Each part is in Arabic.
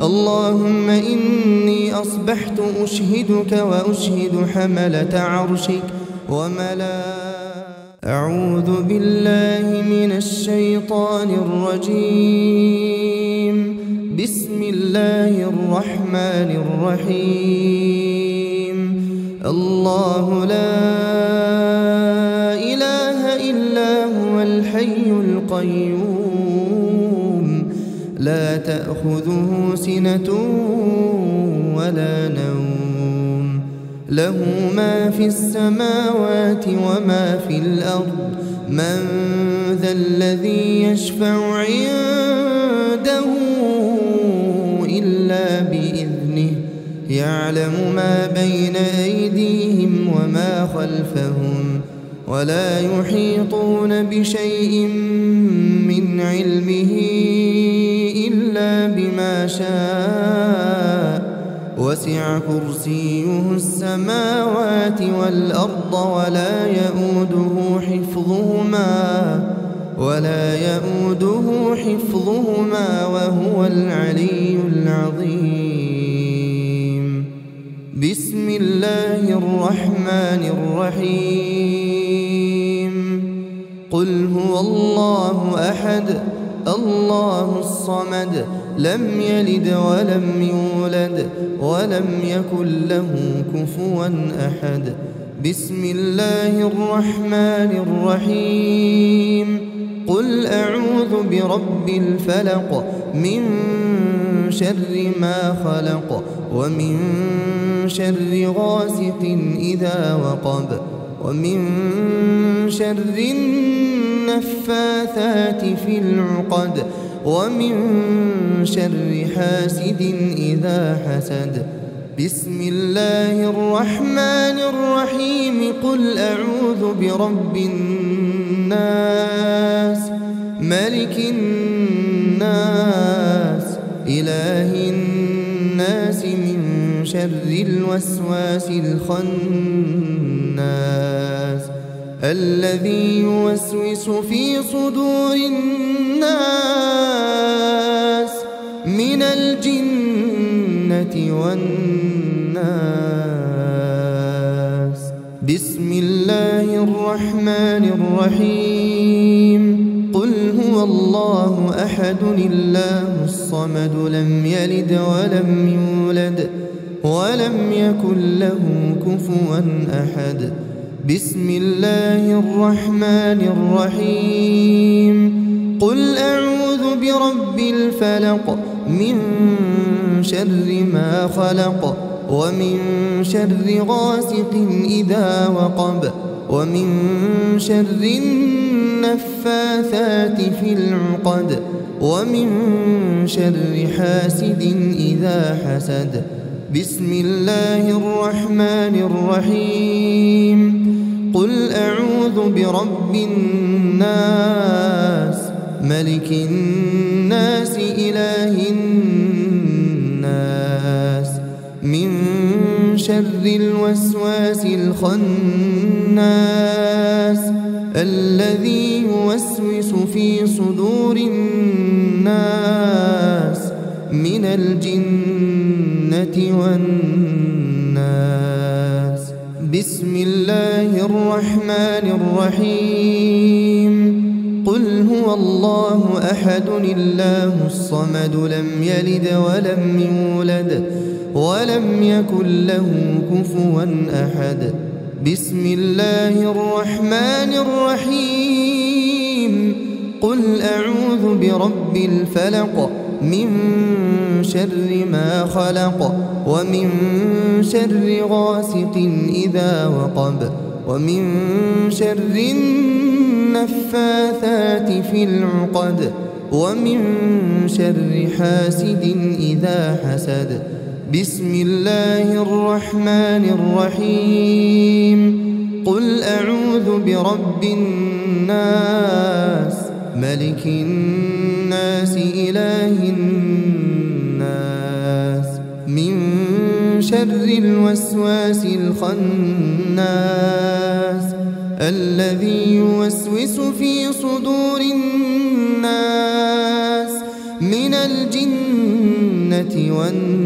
اللهم إني أصبحت أشهدك وأشهد حملة عرشك أعوذ بالله من الشيطان الرجيم. بسم الله الرحمن الرحيم. الله لا إله إلا هو الحي القيوم لا تأخذه سنة ولا نوم له ما في السماوات وما في الأرض من ذا الذي يشفع عنده إلا بإذنه يعلم ما بين أيديهم وما خلفهم ولا يحيطون بشيء من علمه إلا بما شاء وسع كرسيه السماوات والأرض ولا يؤوده حفظهما وهو العلي العظيم. بسم الله الرحمن الرحيم. قل هو الله أحد الله الصمد لم يلد ولم يولد ولم يكن له كفوا أحد. بسم الله الرحمن الرحيم. قل أعوذ برب الفلق من شر ما خلق ومن شر غاسق إذا وقب ومن شر النفاثات في العقد ومن شر حاسد إذا حسد. بسم الله الرحمن الرحيم. قل أعوذ برب الناس ملك الناس إله الناس من شر الوسواس الخناس الذي يوسوس في صدور الناس من الجنة والناس. بسم الله الرحمن الرحيم. قل هو الله أحد الله الصمد لم يلد ولم يولد ولم يكن له كفوا أحد. بسم الله الرحمن الرحيم. قل أعوذ برب الفلق من شر ما خلق ومن شر غاسق إذا وقب ومن شر النفاثات في العقد ومن شر حاسد إذا حسد. بسم الله الرحمن الرحيم. قل أعوذ برب الناس ملك الناس إله الناس من شر الوسواس الخناس الذي يوسوس في صدور الناس من الجنة والناس. بسم الله الرحمن الرحيم. قل هو الله أحد الله الصمد لم يلد ولم يولد ولم يكن له كفوا أحد. بسم الله الرحمن الرحيم. قل أعوذ برب الفلق من شر ما خلق ومن شر غاسق إذا وقب ومن شر النفاثات في العقد ومن شر حاسد إذا حسد. بسم الله الرحمن الرحيم. قل أعوذ برب الناس ملك الناس إله الناس من شر الوسواس الخناس الذي يوسوس في صدور الناس من الجنة الجنة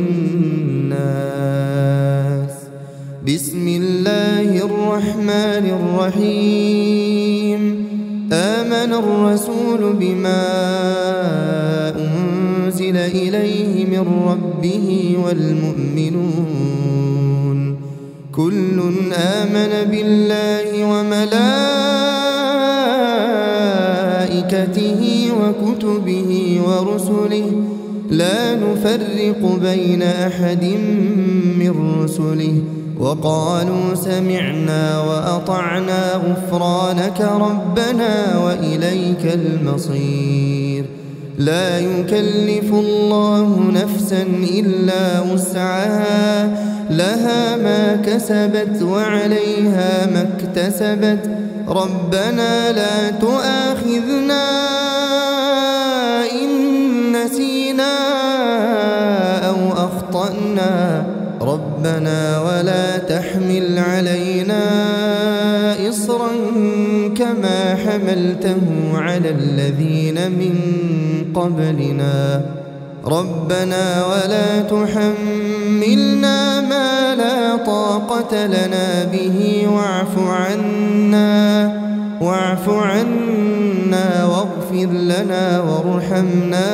والناس. بسم الله الرحمن الرحيم. آمن الرسول بما أنزل إليه من ربه والمؤمنون كل آمن بالله وملائكته وكتبه ورسله لا نفرق بين أحد من رسله وقالوا سمعنا وأطعنا غفرانك ربنا وإليك المصير. لا يكلف الله نفسا إلا وسعها لها ما كسبت وعليها ما اكتسبت ربنا لا تؤاخذنا إن نسينا أو أخطأنا ربنا ولا تحمل علينا إصرا كما حملته على الذين من قبلنا ربنا ولا تحملنا ما لا طاقة لنا به واعف عنا واغفر لنا وارحمنا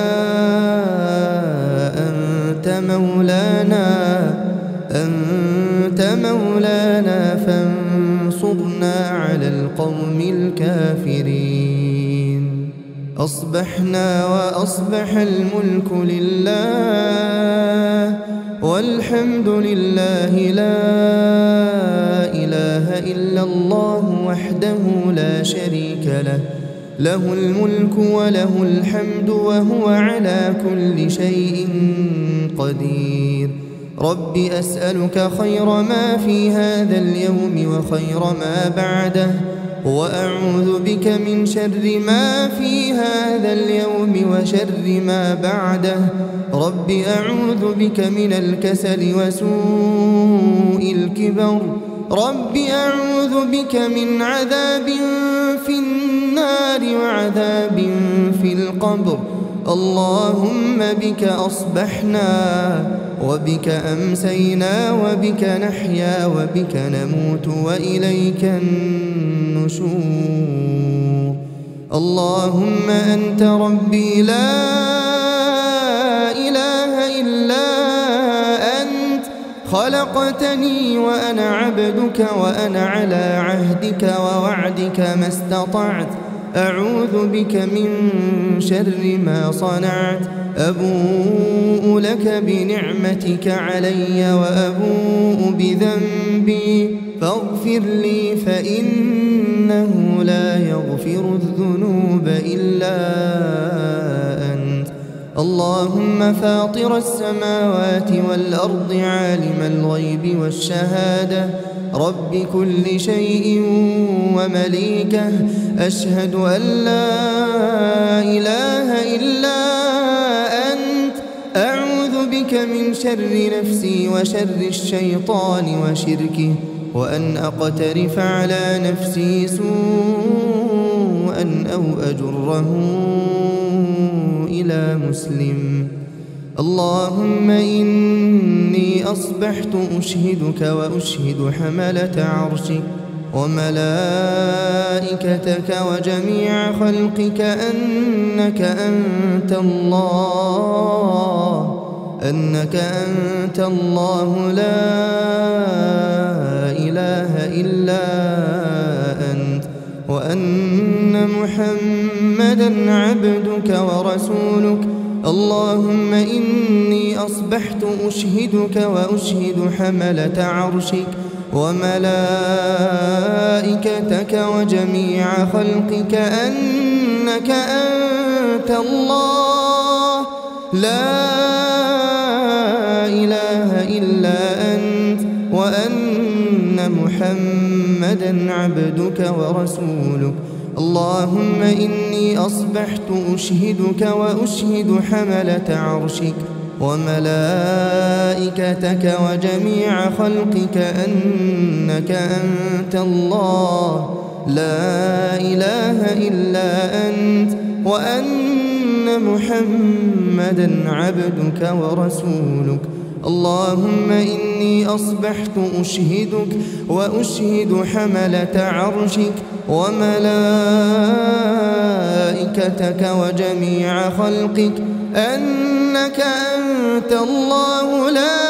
أنت مولانا فانصرنا على القوم الكافرين. أصبحنا وأصبح الملك لله والحمد لله لا إله إلا الله وحده لا شريك له له الملك وله الحمد وهو على كل شيء قدير. رب أسألك خير ما في هذا اليوم وخير ما بعده وأعوذ بك من شر ما في هذا اليوم وشر ما بعده. رب أعوذ بك من الكسل وسوء الكبر. رب أعوذ بك من عذاب في النار وعذاب في القبر. اللهم بك أصبحنا وبك أمسينا وبك نحيا وبك نموت وإليك النشور. اللهم أنت ربي لا إله إلا أنت خلقتني وأنا عبدك وأنا على عهدك ووعدك ما استطعت. أعوذ بك من شر ما صنعت. أبوء لك بنعمتك علي وأبوء بذنبي فاغفر لي فإنه لا يغفر الذنوب إلا أنت. اللهم فاطر السماوات والأرض عالم الغيب والشهادة رب كل شيء ومليكه أشهد أن لا إله إلا أنت. أعوذ بك من شر نفسي وشر الشيطان وشركه وأن أقترف على نفسي سوءا أو أجره إلى مسلم. اللهم إني أصبحت أشهدك وأشهد حملة عرشك وملائكتك وجميع خلقك أنك أنت الله لا إله إلا أنت وأن محمدا عبدك ورسولك. اللهم إني أصبحت أشهدك وأشهد حملة عرشك وملائكتك وجميع خلقك أنك أنت الله لا إله إلا أنت وأن محمدا عبدك ورسولك. اللهم إني أصبحت أشهدك وأشهد حملة عرشك وملائكتك وجميع خلقك أنك أنت الله لا إله إلا أنت وأن محمدًا عبدك ورسولك. اللهم إني أصبحت أشهدك وأشهد حملة عرشك وملائكتك وجميع خلقك أنك أنت الله لا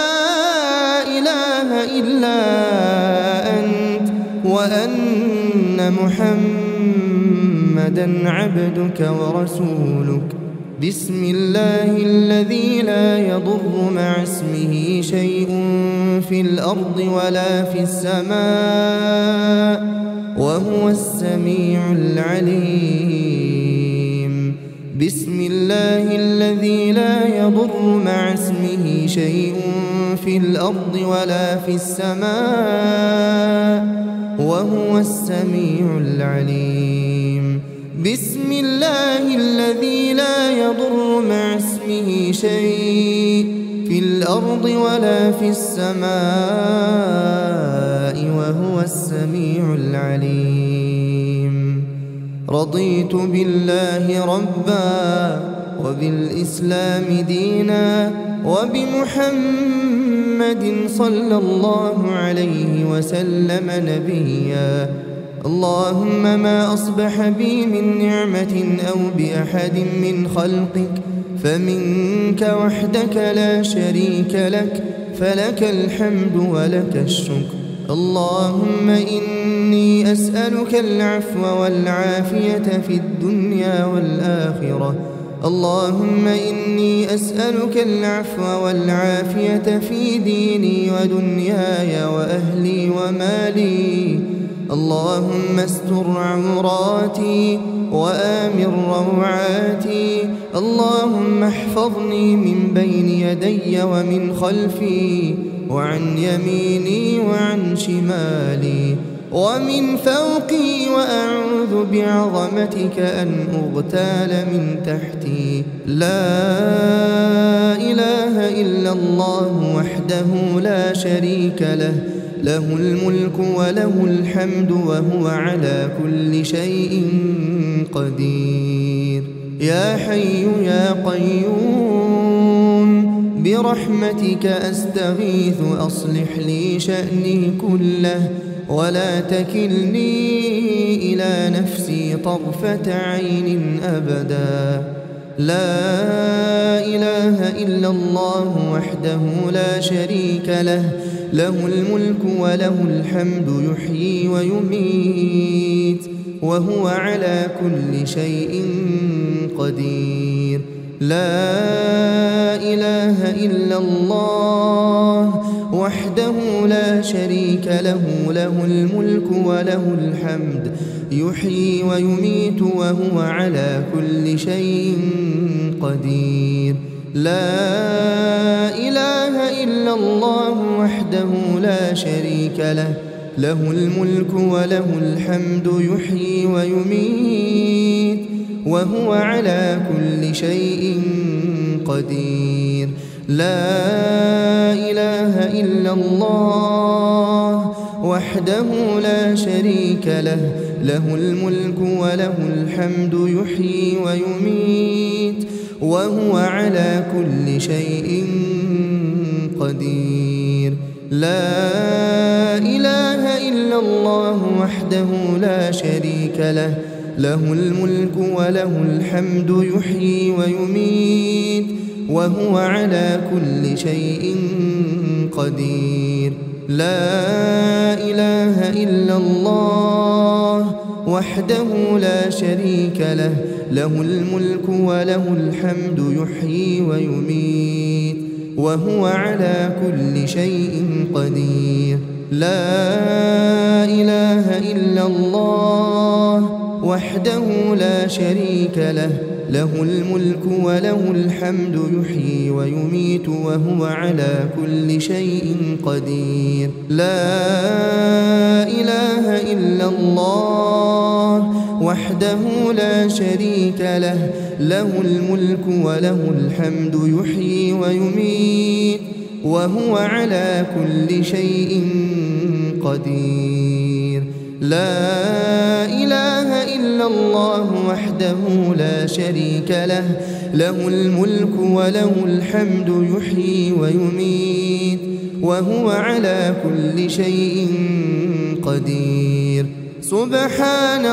إله إلا أنت، وأن محمدًا عبدك ورسولك. بسم الله الذي لا يضر مع اسمه شيء في الأرض ولا في السماء وهو السميع العليم. بسم الله الذي لا يضر مع اسمه شيء في الأرض ولا في السماء وهو السميع العليم. بسم الله الذي لا يضر مع اسمه شيء في الأرض ولا في السماء وهو السميع العليم. رضيت بالله ربا وبالإسلام دينا وبمحمد صلى الله عليه وسلم نبيا. اللهم ما أصبح بي من نعمة أو بأحد من خلقك فمنك وحدك لا شريك لك، فلك الحمد ولك الشكر. اللهم إني أسألك العفو والعافية في الدنيا والآخرة. اللهم إني أسألك العفو والعافية في ديني ودنياي وأهلي ومالي. اللهم استر عوراتي وآمن روعاتي. اللهم احفظني من بين يدي ومن خلفي وعن يميني وعن شمالي ومن فوقي، وأعوذ بعظمتك أن أغتال من تحتي. لا إله إلا الله وحده لا شريك له، له الملك وله الحمد وهو على كل شيء قدير. يا حي يا قيوم برحمتك أستغيث أصلح لي شأني كله ولا تكلني إلى نفسي طرفة عين أبدا. لا إله إلا الله وحده لا شريك له، له الملك وله الحمد يحيي ويميت وهو على كل شيء قدير. لا إله إلا الله وحده لا شريك له، له الملك وله الحمد يحيي ويميت وهو على كل شيء قدير. لا إله إلا الله وحده لا شريك له، له الملك وله الحمد يحيي ويميت وهو على كل شيء قدير. لا إله إلا الله وحده لا شريك له، له الملك وله الحمد يحيي ويميت وهو على كل شيء قدير. لا إله إلا الله وحده لا شريك له، له الملك وله الحمد يحيي ويميت وهو على كل شيء قدير. لا إله إلا الله وحده لا شريك له، له الملك وله الحمد يحيي ويميت وهو على كل شيء قدير. لا إله إلا الله وحده لا شريك له، له الملك وله الحمد يحيي ويميت وهو على كل شيء قدير. لا إله إلا الله وحده لا شريك له، له الملك وله الحمد يحيي ويميت وهو على كل شيء قدير. لا إله إلا الله وحده لا شريك له، له الملك وله الحمد يحيي ويميت وهو على كل شيء قدير. سبحان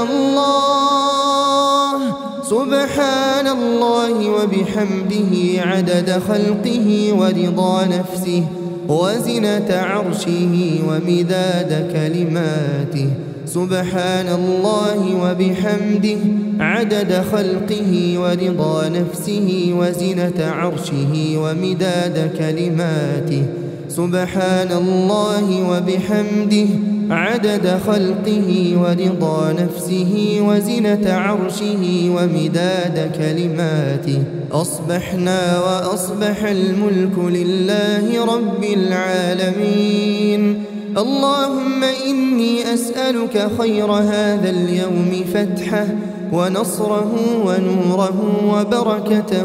الله وبحمده عدد خلقه ورضا نفسه وزنة عرشه ومداد كلماته. سبحان الله وبحمده عدد خلقه ورضا نفسه وزنة عرشه ومداد كلماته. سبحان الله وبحمده عدد خلقه ورضا نفسه وزنة عرشه ومداد كلماته. أصبحنا وأصبح الملك لله رب العالمين. اللهم إني أسألك خير هذا اليوم فتحه ونصره ونوره وبركته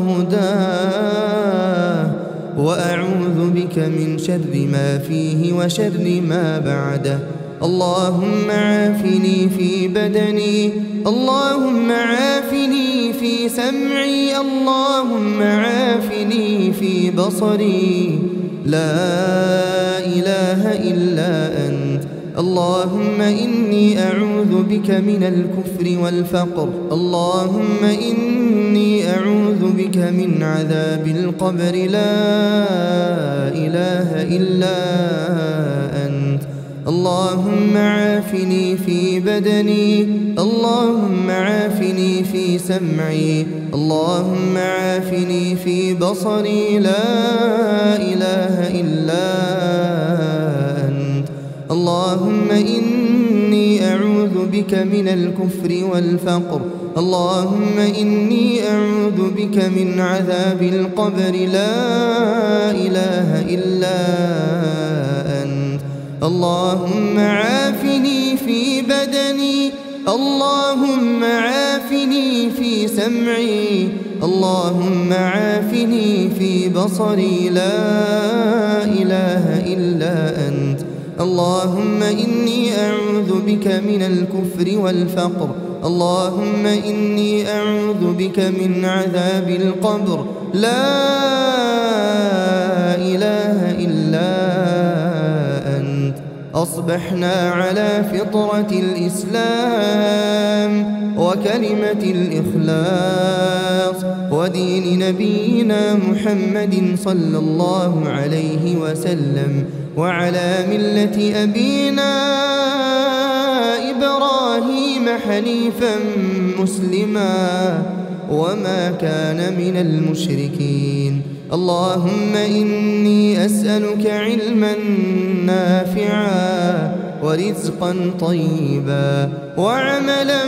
وهداه، وأعوذ بك من شر ما فيه وشر ما بعده. اللهم عافني في بدني، اللهم عافني في سمعي، اللهم عافني في بصري. لا إله إلا أنت. اللهم إني أعوذ بك من الكفر والفقر. اللهم إني أعوذ بك من عذاب القبر. لا إله إلا أنت. اللهم عافني في بدني، اللهم عافني في سمعي، اللهم عافني في بصري. لا إله إلا أنت. اللهم إني أعوذ بك من الكفر والفقر. اللهم إني أعوذ بك من عذاب القبر. لا إله إلا أنت. اللهم عافني في بدني، اللهم عافني في سمعي، اللهم عافني في بصري. لا إله إلا أنت. اللهم إني أعوذ بك من الكفر والفقر. اللهم إني أعوذ بك من عذاب القبر. لا إله إلا أنت. أصبحنا على فطرة الإسلام وكلمة الإخلاص ودين نبينا محمد صلى الله عليه وسلم، وعلى ملة أبينا إبراهيم حنيفا مسلما وما كان من المشركين. اللهم إني أسألك علما نافعا ورزقا طيبا وعملا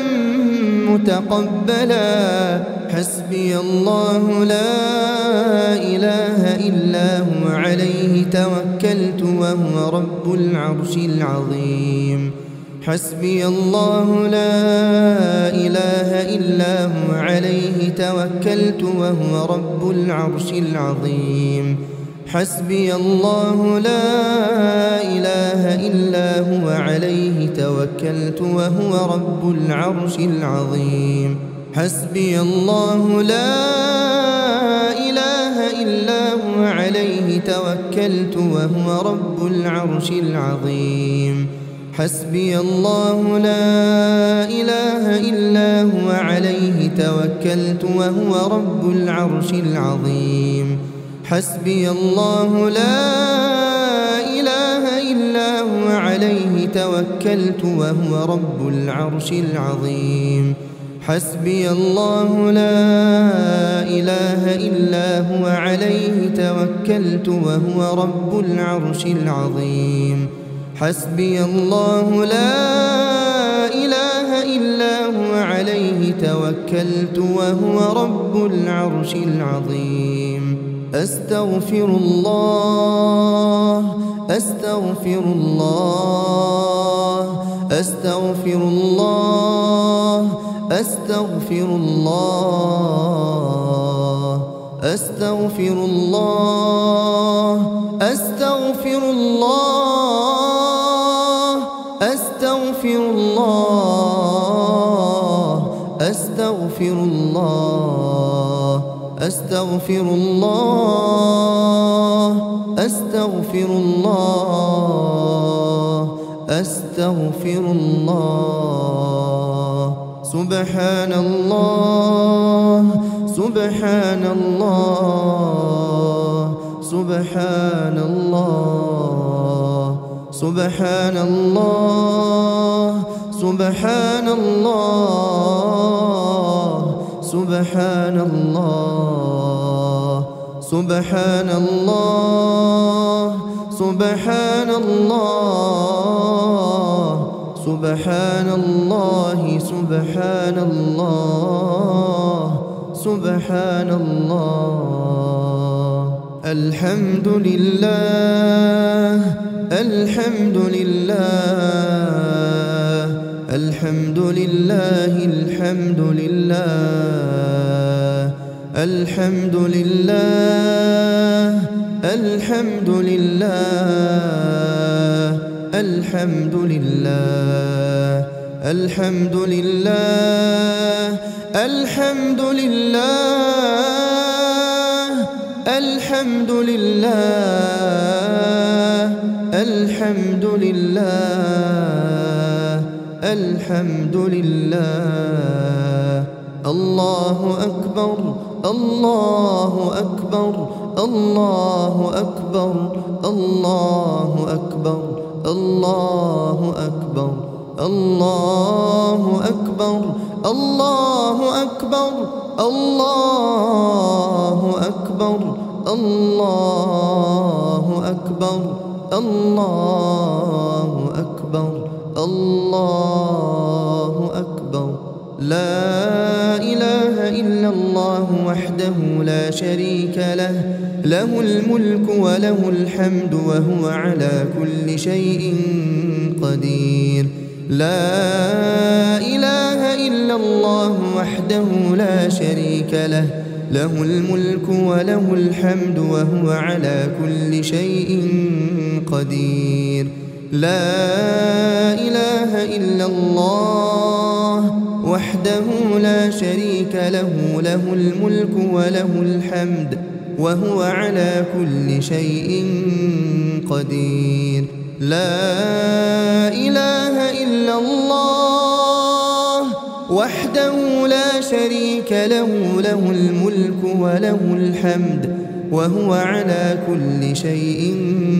متقبلا. حسبي الله لا إله إلا هو عليه توكلت وهو رب العرش العظيم. حسبي الله لا إله إلا هو عليه توكلت وهو رب العرش العظيم. حسبي الله لا إله إلا هو عليه توكلت وهو رب العرش العظيم. حسبي الله لا إله إلا هو عليه توكلت وهو رب العرش العظيم. حسبي الله لا إله إلا هو عليه توكلت وهو رب العرش العظيم. حسبي الله لا إله إلا هو عليه توكلت وهو رب العرش العظيم. حسبي الله لا إله إلا هو عليه توكلت وهو رب العرش العظيم. حسبي الله لا إله إلا هو عليه توكلت وهو رب العرش العظيم. أستغفر الله أستغفر الله أستغفر الله أستغفر الله أستغفر الله أستغفر الله أستغفر أستغفر الله أستغفر الله أستغفر الله. سبحان الله سبحان الله سبحان الله سبحان الله سبحان الله سبحان الله سبحان الله سبحان الله سبحان الله سبحان الله سبحان الله. الحمد لله الحمد لله الحمد لله الحمد لله الحمد لله الحمد لله الحمد لله الحمد لله الحمد لله الحمد لله الحمد لله الحمد لله. الله أكبر الله أكبر الله أكبر الله أكبر الله أكبر الله أكبر الله أكبر الله أكبر الله أكبر الله أكبر الله أكبر. لا إله إلا الله وحده لا شريك له له الملك وله الحمد وهو على كل شيء قدير. لا إله إلا الله وحده لا شريك له له الملك وله الحمد وهو على كل شيء قدير. لا إله إلا الله وحده لا شريك له له الملك وله الحمد وهو على كل شيء قدير. لا إله إلا الله وحده لا شريك له له الملك وله الحمد وهو على كل شيء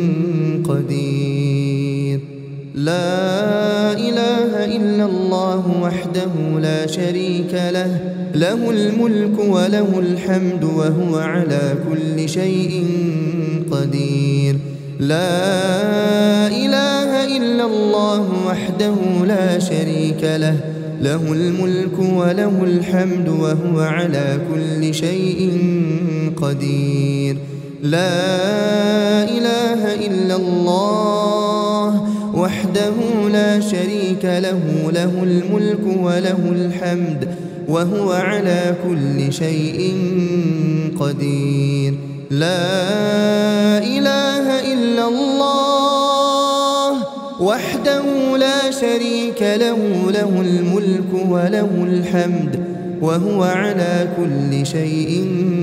قدير. لا إله إلا الله وحده لا شريك له له الملك وله الحمد وهو على كل شيء قدير. لا إله إلا الله وحده لا شريك له له الملك وله الحمد وهو على كل شيء قدير. لا إله إلا الله وحده لا شريك له له الملك وله الحمد وهو على كل شيء قدير. لا إله إلا الله وحده لا شريك له له الملك وله الحمد وهو على كل شيء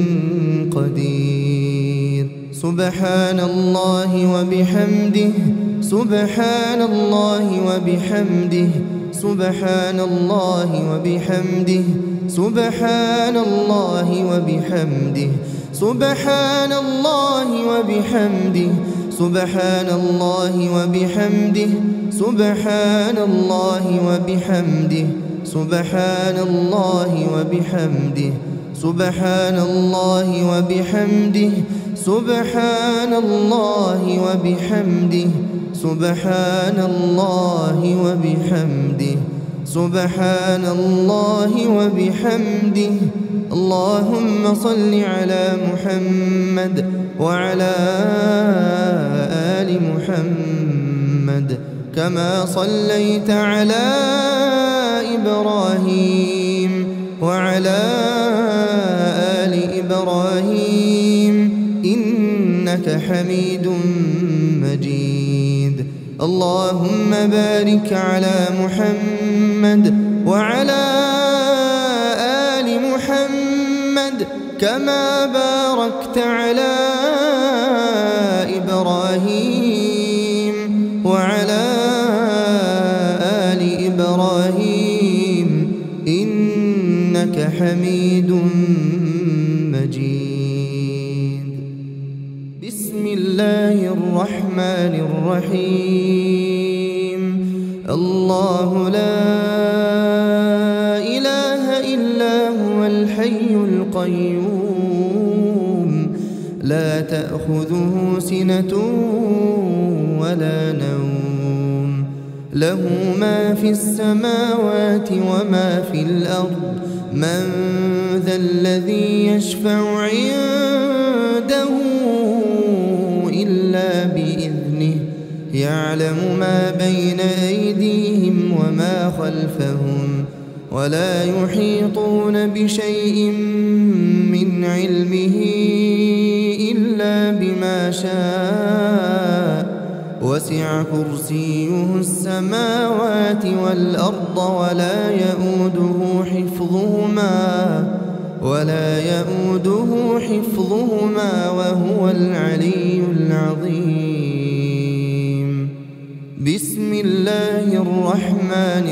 قدير. سبحان الله وبحمده سبحان الله وبحمده سبحان الله وبحمده سبحان الله وبحمده سبحان الله وبحمده سبحان الله وبحمده سبحان الله وبحمده سبحان الله وبحمده سبحان الله وبحمده سبحان الله وبحمده سبحان الله وبحمده سبحان الله وبحمده. اللهم صل على محمد وعلى آل محمد كما صليت على إبراهيم وعلى آل إبراهيم إنك حميد مجيد. اللهم بارك على محمد وعلى آل محمد كما باركت على إبراهيم وعلى آل إبراهيم إنك حميد مجيد. بسم الله الرحمن الرحيم. الله لا إله إلا هو الحي القيوم لا تأخذه سنة ولا نوم له ما في السماوات وما في الأرض من ذا الذي يشفع عنده إلا بإذنه يعلم ما بين أيديهم وما خلفهم ولا يحيطون بشيء من علمه إلا بما شاء وسع كرسيه السماوات والأرض ولا يؤوده حفظهما وهو العلي العظيم. بسم الله الرحمن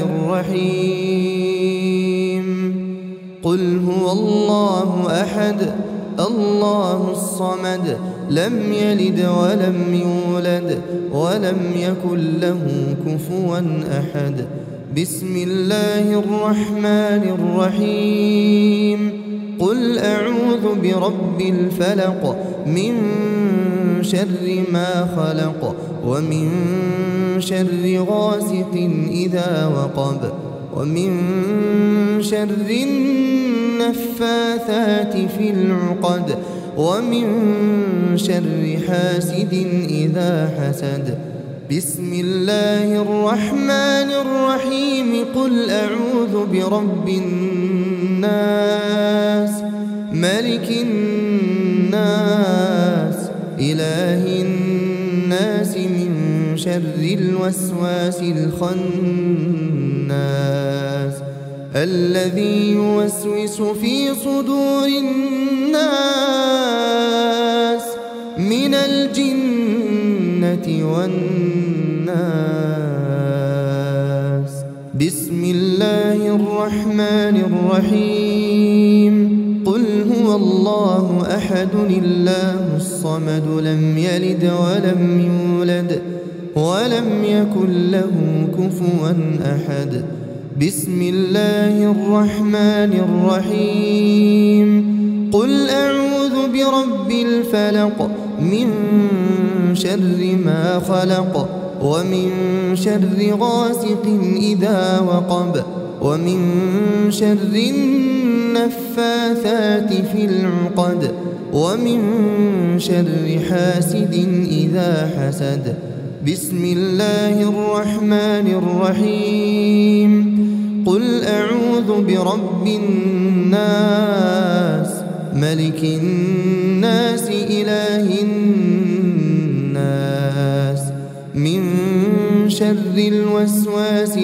الرحيم. قل هو الله أحد الله الصمد لم يلد ولم يولد ولم يكن له كفوا أحد. بسم الله الرحمن الرحيم. قل أعوذ برب الفلق من شر ما خلق ومن شر غاسق إذا وقب ومن شر النفاثات في العقد ومن شر حاسد إذا حسد. بسم الله الرحمن الرحيم. قل أعوذ برب الناس ملك الناس إله الناس من شر الوسواس الخناس الذي يوسوس في صدور الناس من الجنة والناس. بسم الله الرحمن الرحيم. قل هو الله أحد الله الصمد لم يلد ولم يولد ولم يكن له كفوا أحد. بسم الله الرحمن الرحيم. قل أعوذ برب الفلق من شر ما خلق ومن شر غاسق إذا وقب ومن شر النفاثات في العقد ومن شر حاسد إذا حسد. بسم الله الرحمن الرحيم. قل أعوذ برب الناس ملك الناس إله الناس من شر الوسواس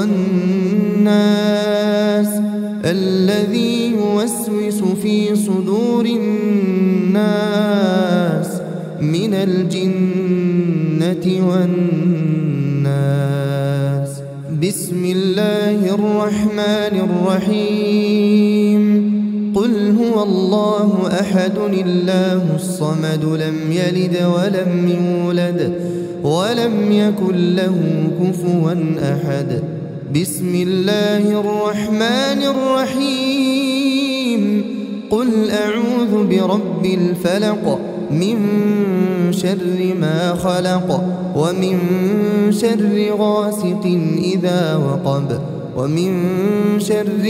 الخناس الذي يوسوس في صدور الناس من الجنة والناس. بسم الله الرحمن الرحيم. قل هو الله أحد الله الصمد لم يلد ولم يولد ولم يكن له كفوا أحد. بسم الله الرحمن الرحيم. قل أعوذ برب الفلق من شر ما خلق ومن شر غاسق إذا وقب ومن شر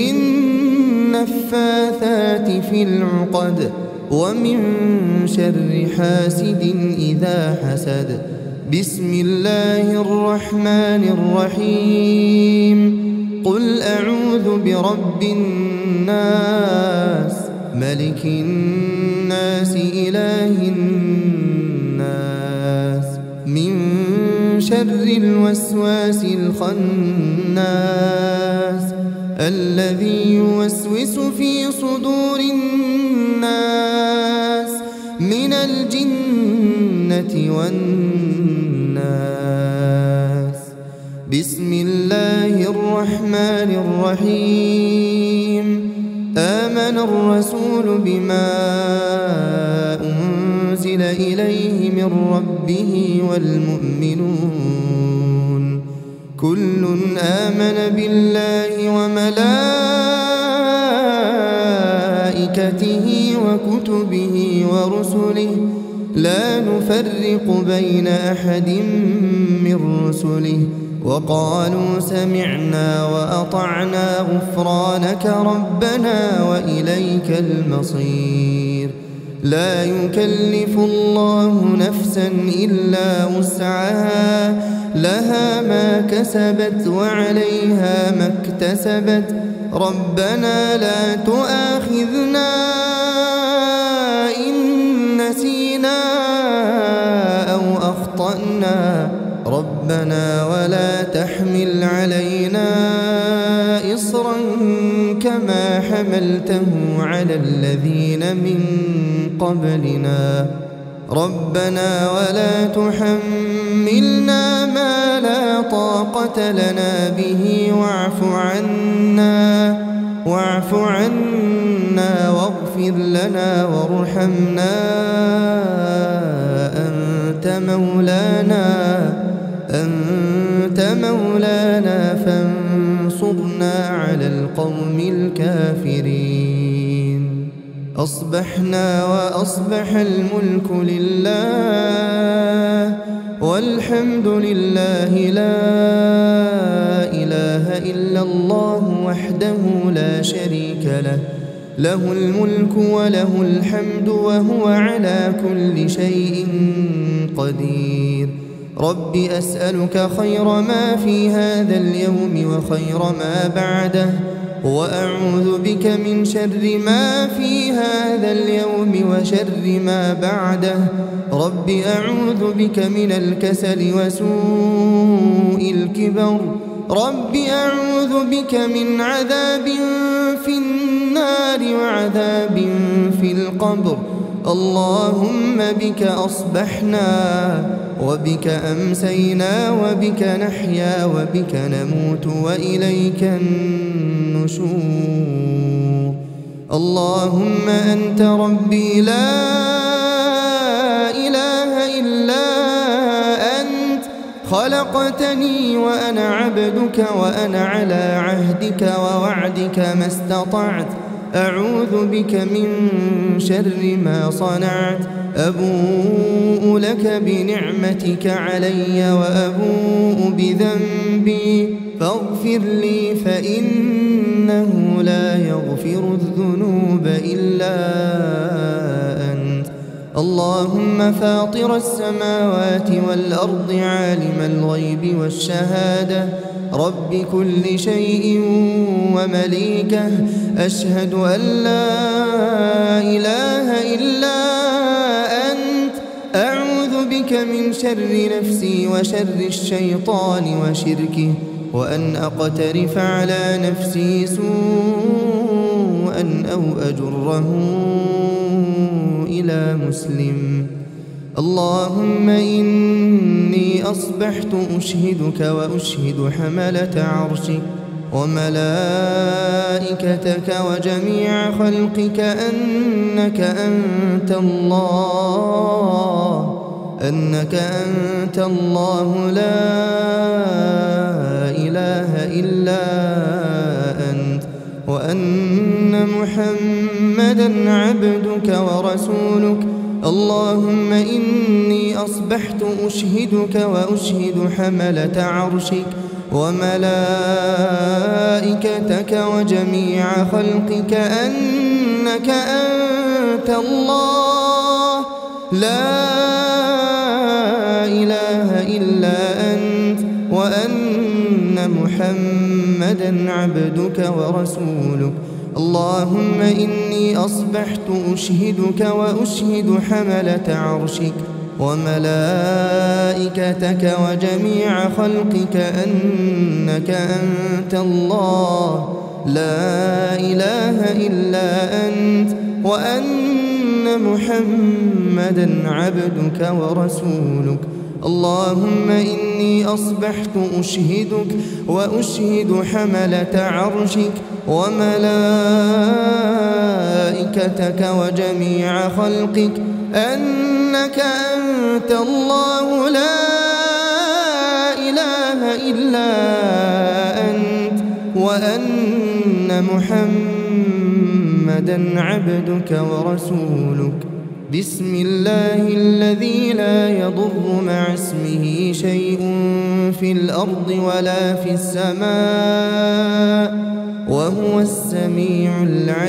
النفاثات في العقد ومن شر حاسد إذا حسد. بسم الله الرحمن الرحيم. قل أعوذ برب الناس ملك الناس إله الناس من شر الوسواس الخناس الذي يوسوس في صدور الناس الجنة والناس. بسم الله الرحمن الرحيم. آمن الرسول بما أنزل إليه من ربه والمؤمنون كل آمن بالله وملائكته وكتبه ورسله لا نفرق بين أحد من رسله وقالوا سمعنا وأطعنا غفرانك ربنا وإليك المصير. لا يكلف الله نفسا إلا وسعها لها ما كسبت وعليها ما اكتسبت ربنا لا تؤاخذنا إن نسينا أو أخطأنا ربنا ولا تحمل علينا إصرا كما حملته على الذين من قبلنا ربنا ولا تحملنا ما لا طاقة لنا به واعف عنا واغفر لنا وارحمنا أنت مولانا فانصرنا على القوم الكافرين. أصبحنا وأصبح الملك لله والحمد لله لا إله إلا الله وحده لا شريك له له الملك وله الحمد وهو على كل شيء قدير. رب أسألك خير ما في هذا اليوم وخير ما بعده وأعوذ بك من شر ما في هذا اليوم وشر ما بعده. رب أعوذ بك من الكسل وسوء الكبر. رب أعوذ بك من عذاب في النار وعذاب في القبر. اللهم بك أصبحنا وبك أمسينا وبك نحيا وبك نموت وإليك النشور. اللهم أنت ربي لا إله إلا أنت خلقتني وأنا عبدك وأنا على عهدك ووعدك ما استطعت. أعوذ بك من شر ما صنعت. أبوء لك بنعمتك علي وأبوء بذنبي فاغفر لي فإنه لا يغفر الذنوب إلا أنت. اللهم فاطر السماوات والأرض عالم الغيب والشهادة رب كل شيء ومليكه أشهد أن لا إله إلا أنت. أعوذ بك من شر نفسي وشر الشيطان وشركه وأن أقترف على نفسي سوءا أو أجره إلى مسلم. اللهم إني أصبحت أشهدك وأشهد حملة عرشك وملائكتك وجميع خلقك أنك أنت الله لا إله إلا أنت وأن محمدا عبدك ورسولك. اللهم إني أصبحت أشهدك وأشهد حملة عرشك وملائكتك وجميع خلقك أنك أنت الله لا إله إلا أنت وأن محمدا عبدك ورسولك. اللهم إني أصبحت أشهدك وأشهد حملة عرشك وملائكتك وجميع خلقك أنك أنت الله لا إله إلا أنت وأن محمدًا عبدك ورسولك. اللهم إني أصبحت أشهدك وأشهد حملة عرشك وملائكتك وجميع خلقك أنك أنت الله لا إله إلا أنت، وأن محمدًا عبدك ورسولك. بسم الله الذي لا يضر مع اسمه شيء في الأرض ولا في السماء وهو السميع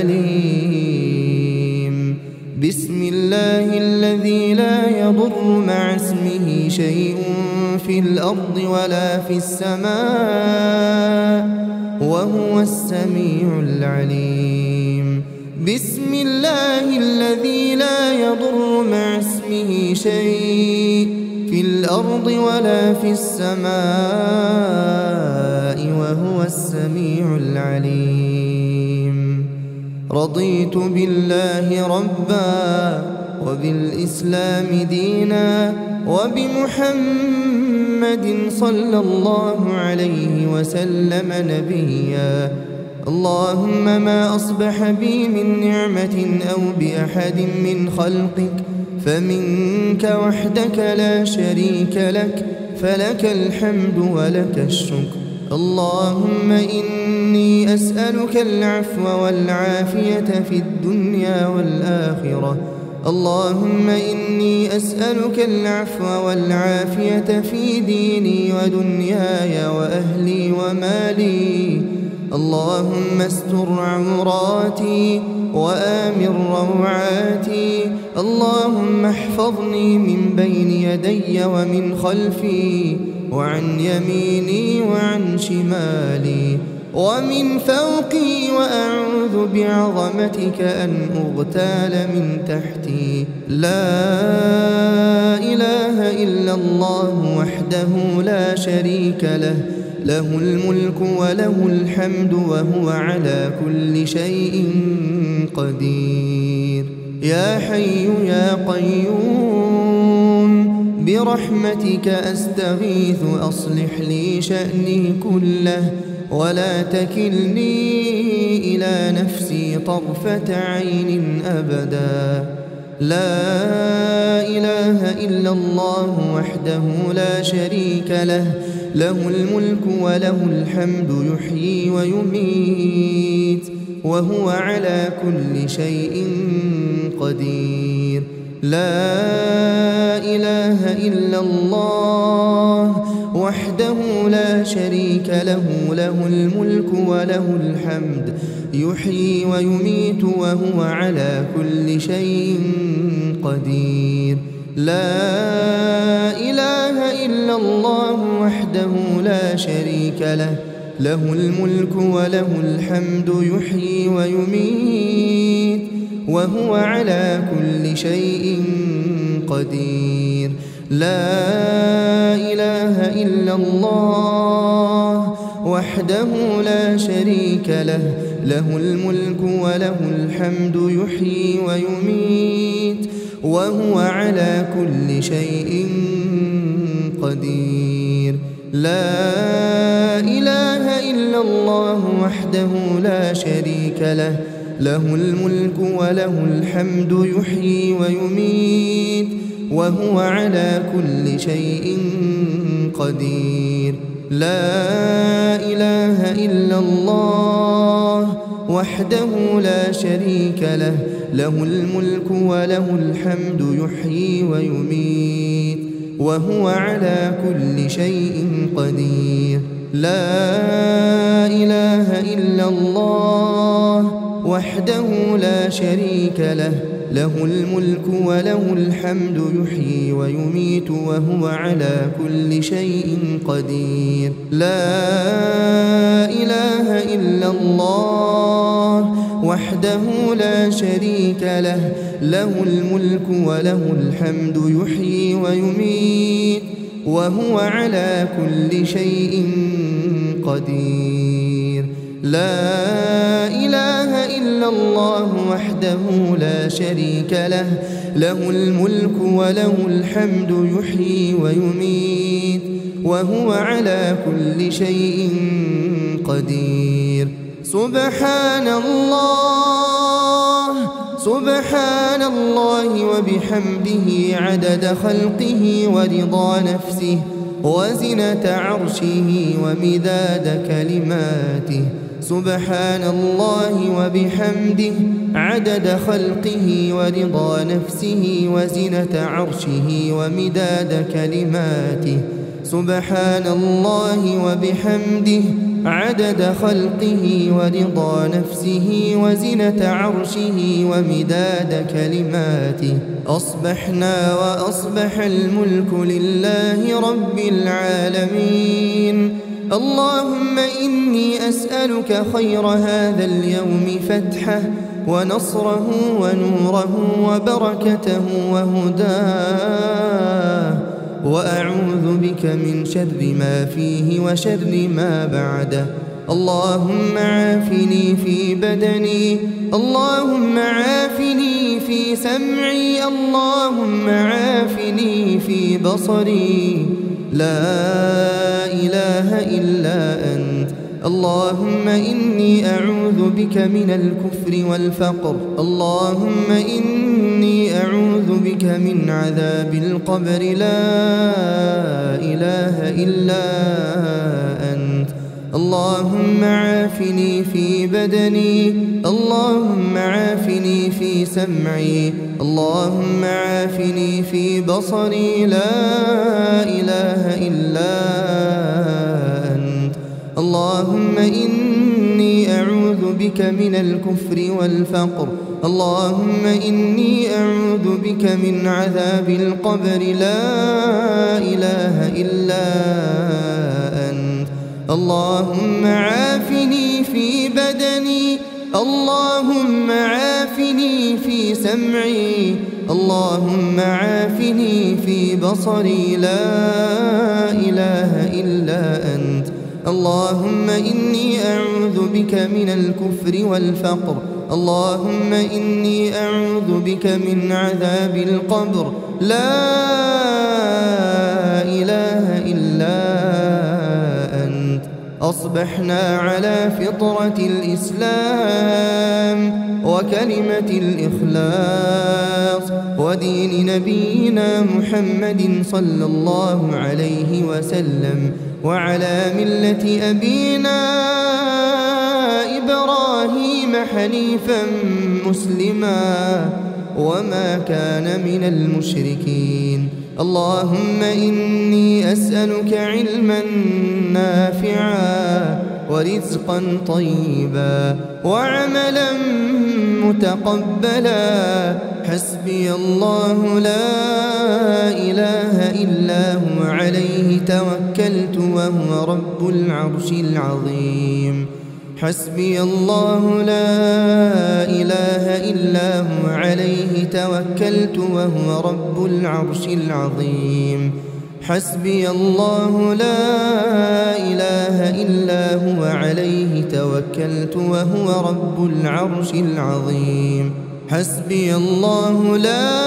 العليم. بسم الله الذي لا يضر مع اسمه شيء في الأرض ولا في السماء وهو السميع العليم. بسم الله الذي لا يضر مع اسمه شيء في الأرض ولا في السماء وهو السميع العليم. رضيت بالله ربا وبالإسلام دينا وبمحمد صلى الله عليه وسلم نبيا. اللهم ما أصبح بي من نعمة أو بأحد من خلقك فمنك وحدك لا شريك لك، فلك الحمد ولك الشكر. اللهم إني أسألك العفو والعافية في الدنيا والآخرة. اللهم إني أسألك العفو والعافية في ديني ودنياي وأهلي ومالي. اللهم استر عوراتي وآمن روعاتي. اللهم احفظني من بين يدي ومن خلفي وعن يميني وعن شمالي ومن فوقي، وأعوذ بعظمتك أن أغتال من تحتي. لا إله إلا الله وحده لا شريك له، له الملك وله الحمد وهو على كل شيء قدير. يا حي يا قيوم برحمتك أستغيث أصلح لي شأني كله ولا تكلني إلى نفسي طرفة عين أبدا. لا إله إلا الله وحده لا شريك له، له الملك وله الحمد يحيي ويميت وهو على كل شيء قدير. لا إله إلا الله وحده لا شريك له، له الملك وله الحمد يحيي ويميت وهو على كل شيء قدير. لا إله إلا الله وحده لا شريك له، له الملك وله الحمد يحيي ويميت وهو على كل شيء قدير. لا إله إلا الله وحده لا شريك له، له الملك وله الحمد يحيي ويميت وهو على كل شيء قدير. لا إله إلا الله وحده لا شريك له، له الملك وله الحمد يحيي ويميت وهو على كل شيء قدير. لا إله إلا الله وحده لا شريك له، له الملك وله الحمد يحيي ويميت وهو على كل شيء قدير. لا إله إلا الله وحده لا شريك له، له الملك وله الحمد يحيي ويميت وهو على كل شيء قدير. لا إله إلا الله وحده لا شريك له، له الملك وله الحمد يحيي ويميت وهو على كل شيء قدير. لا إله إلا إلا الله وحده لا شريك له، له الملك وله الحمد يحيي ويميت وهو على كل شيء قدير. سبحان الله وبحمده عدد خلقه ورضا نفسه وزنة عرشه ومداد كلماته. سبحان الله وبحمده عدد خلقه ورضا نفسه وزنة عرشه ومداد كلماته. سبحان الله وبحمده عدد خلقه ورضا نفسه وزنة عرشه ومداد كلماته. أصبحنا وأصبح الملك لله رب العالمين. اللهم إني أسألك خير هذا اليوم فتحه ونصره ونوره وبركته وهداه، وأعوذ بك من شر ما فيه وشر ما بعده. اللهم عافني في بدني، اللهم عافني في سمعي، اللهم عافني في بصري، لا إله إلا أنت. اللهم إني أعوذ بك من الكفر والفقر، اللهم إني أعوذ بك من عذاب القبر، لا إله إلا أنت. اللهم عافني في بدني، اللهم عافني في سمعي، اللهم عافني في بصري، لا إله إلا أنت. اللهم إني أعوذ بك من الكفر والفقر، اللهم إني أعوذ بك من عذاب القبر، لا إله إلا أنت. اللهم عافني في بدني، اللهم عافني في سمعي، اللهم عافني في بصري، لا إله إلا أنت. اللهم إني أعوذ بك من الكفر والفقر، اللهم إني أعوذ بك من عذاب القبر، لا إله إلا أنت. أصبحنا على فطرة الإسلام وكلمة الإخلاص ودين نبينا محمد صلى الله عليه وسلم، وعلى ملة أبينا إبراهيم حنيفا مسلما وما كان من المشركين. اللهم إني أسألك علما نافعا ورزقا طيبا وعملا متقبلا. حسبي الله لا إله إلا هو عليه توكلت وهو رب العرش العظيم. حسبي الله لا إله إلا هو عليه توكلت وهو رب العرش العظيم. حسبي الله لا إله إلا هو عليه توكلت وهو رب العرش العظيم. حسبي الله لا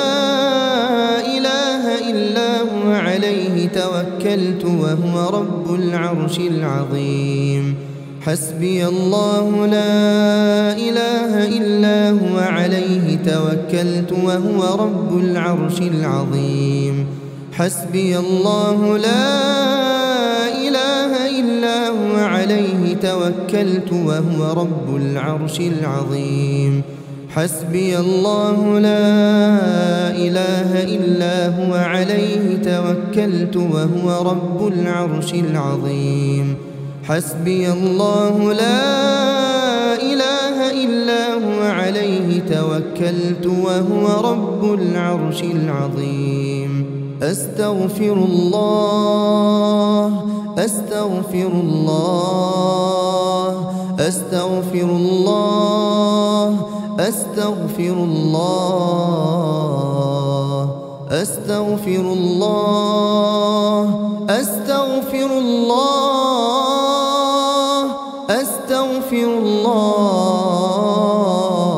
إله إلا هو عليه توكلت وهو رب العرش العظيم. حسبي الله لا إله إلا هو عليه توكلت وهو رب العرش العظيم. حسبي الله لا إله إلا هو عليه توكلت وهو رب العرش العظيم. حسبي الله لا إله إلا هو عليه توكلت وهو رب العرش العظيم. حسبي الله لا إله إلا هو عليه توكلت وهو رب العرش العظيم. أستغفر الله أستغفر الله أستغفر الله أستغفر الله أستغفر الله أستغفر الله أستغفر الله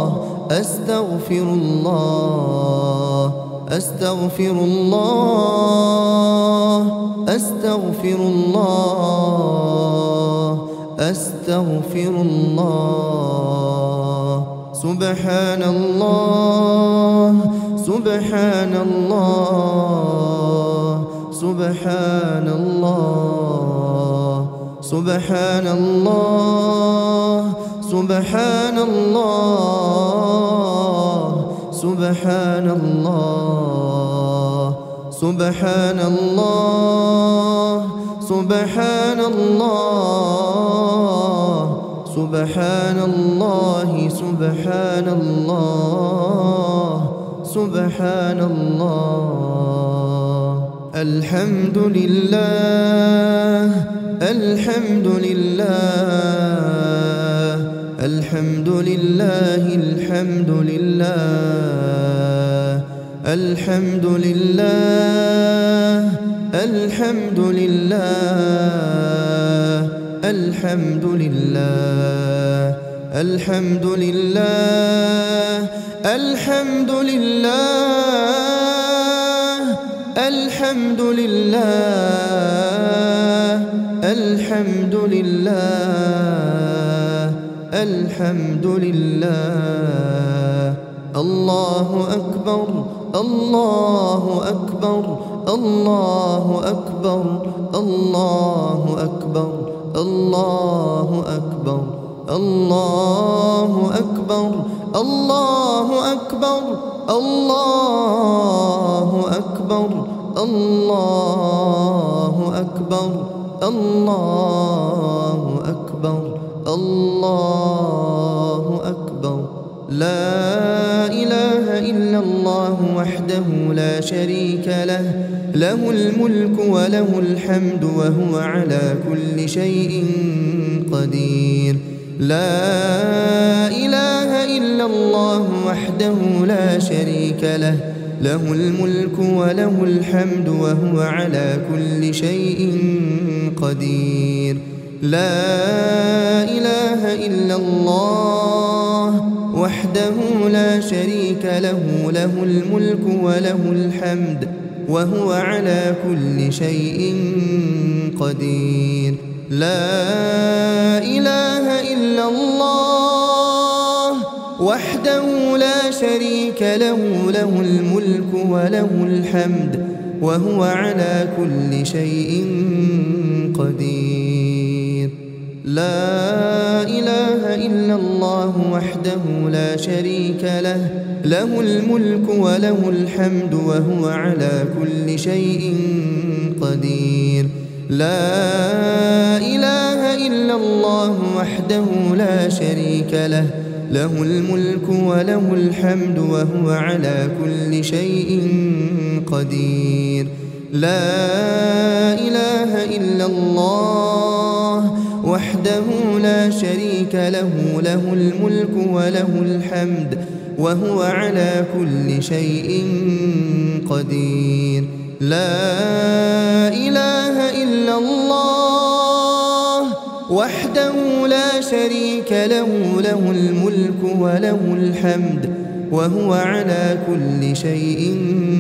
أستغفر الله أستغفر الله أستغفر الله. سبحان الله سبحان الله سبحان الله سبحان الله سبحان الله سبحان الله سبحان الله سبحان الله سبحان الله سبحان الله سبحان الله. الحمد لله الحمد لله الحمد لله الحمد لله الحمد لله الحمد لله الحمد لله الحمد لله الحمد لله الحمد لله الحمد لله الحمد لله. الله أكبر الله أكبر الله أكبر الله أكبر الله أكبر الله أكبر الله أكبر الله أكبر الله أكبر الله أكبر الله أكبر. لا إله إلا الله وحده لا شريك له له الملك وله الحمد وهو على كل شيء قدير. لا إله إلا الله وحده لا شريك له له الملك وله الحمد وهو على كل شيء قدير. لا إله إلا الله وحده لا شريك له له الملك وله الحمد وهو على كل شيء قدير. لا إله إلا الله وحده لا شريك له له الملك وله الحمد وهو على كل شيء قدير. لا إله إلا الله وحده لا شريك له له الملك وله الحمد وهو على كل شيء قدير. لا إله إلا الله وحده لا شريك له له الملك وله الحمد وهو على كل شيء قدير. لا إله إلا الله وحده لا شريك له له الملك وله الحمد وهو على كل شيء قدير. لا إله إلا الله وحده لا شريك له له الملك وله الحمد وهو على كل شيء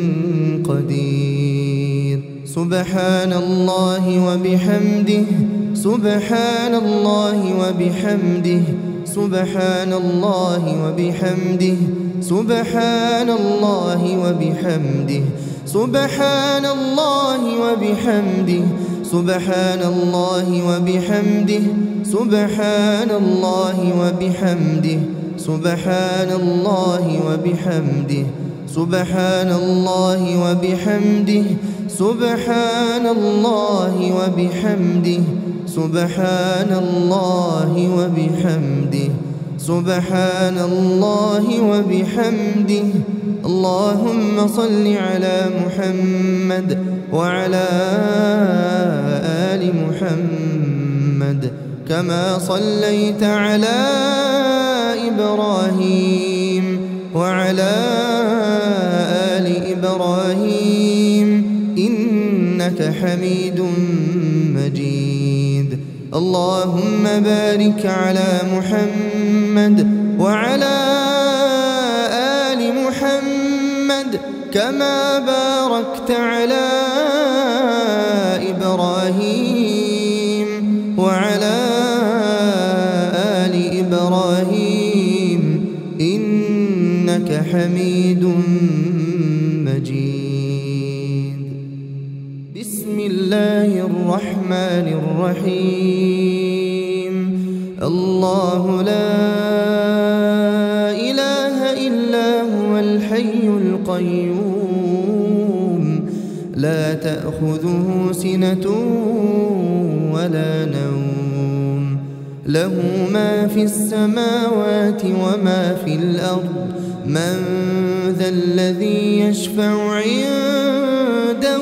قدير. سبحان الله وبحمده سبحان الله وبحمده سبحان الله وبحمده سبحان الله وبحمده سبحان الله وبحمده سبحان الله وبحمده سبحان الله وبحمده سبحان الله وبحمده سبحان الله وبحمده سبحان الله وبحمده سبحان الله وبحمده سبحان الله وبحمده. اللهم صل على محمد وعلى آل محمد كما صليت على إبراهيم وعلى آل إبراهيم إنك حميد مجيد. اللهم بارك على محمد وعلى آل محمد كما باركت على إبراهيم وعلى آل إبراهيم إنك حميد مجيد. بسم الله الرحمن الرحيم. الله لا إله إلا هو الحي القيوم لا تأخذه سنة ولا نوم له ما في السماوات وما في الأرض من ذا الذي يشفع عنده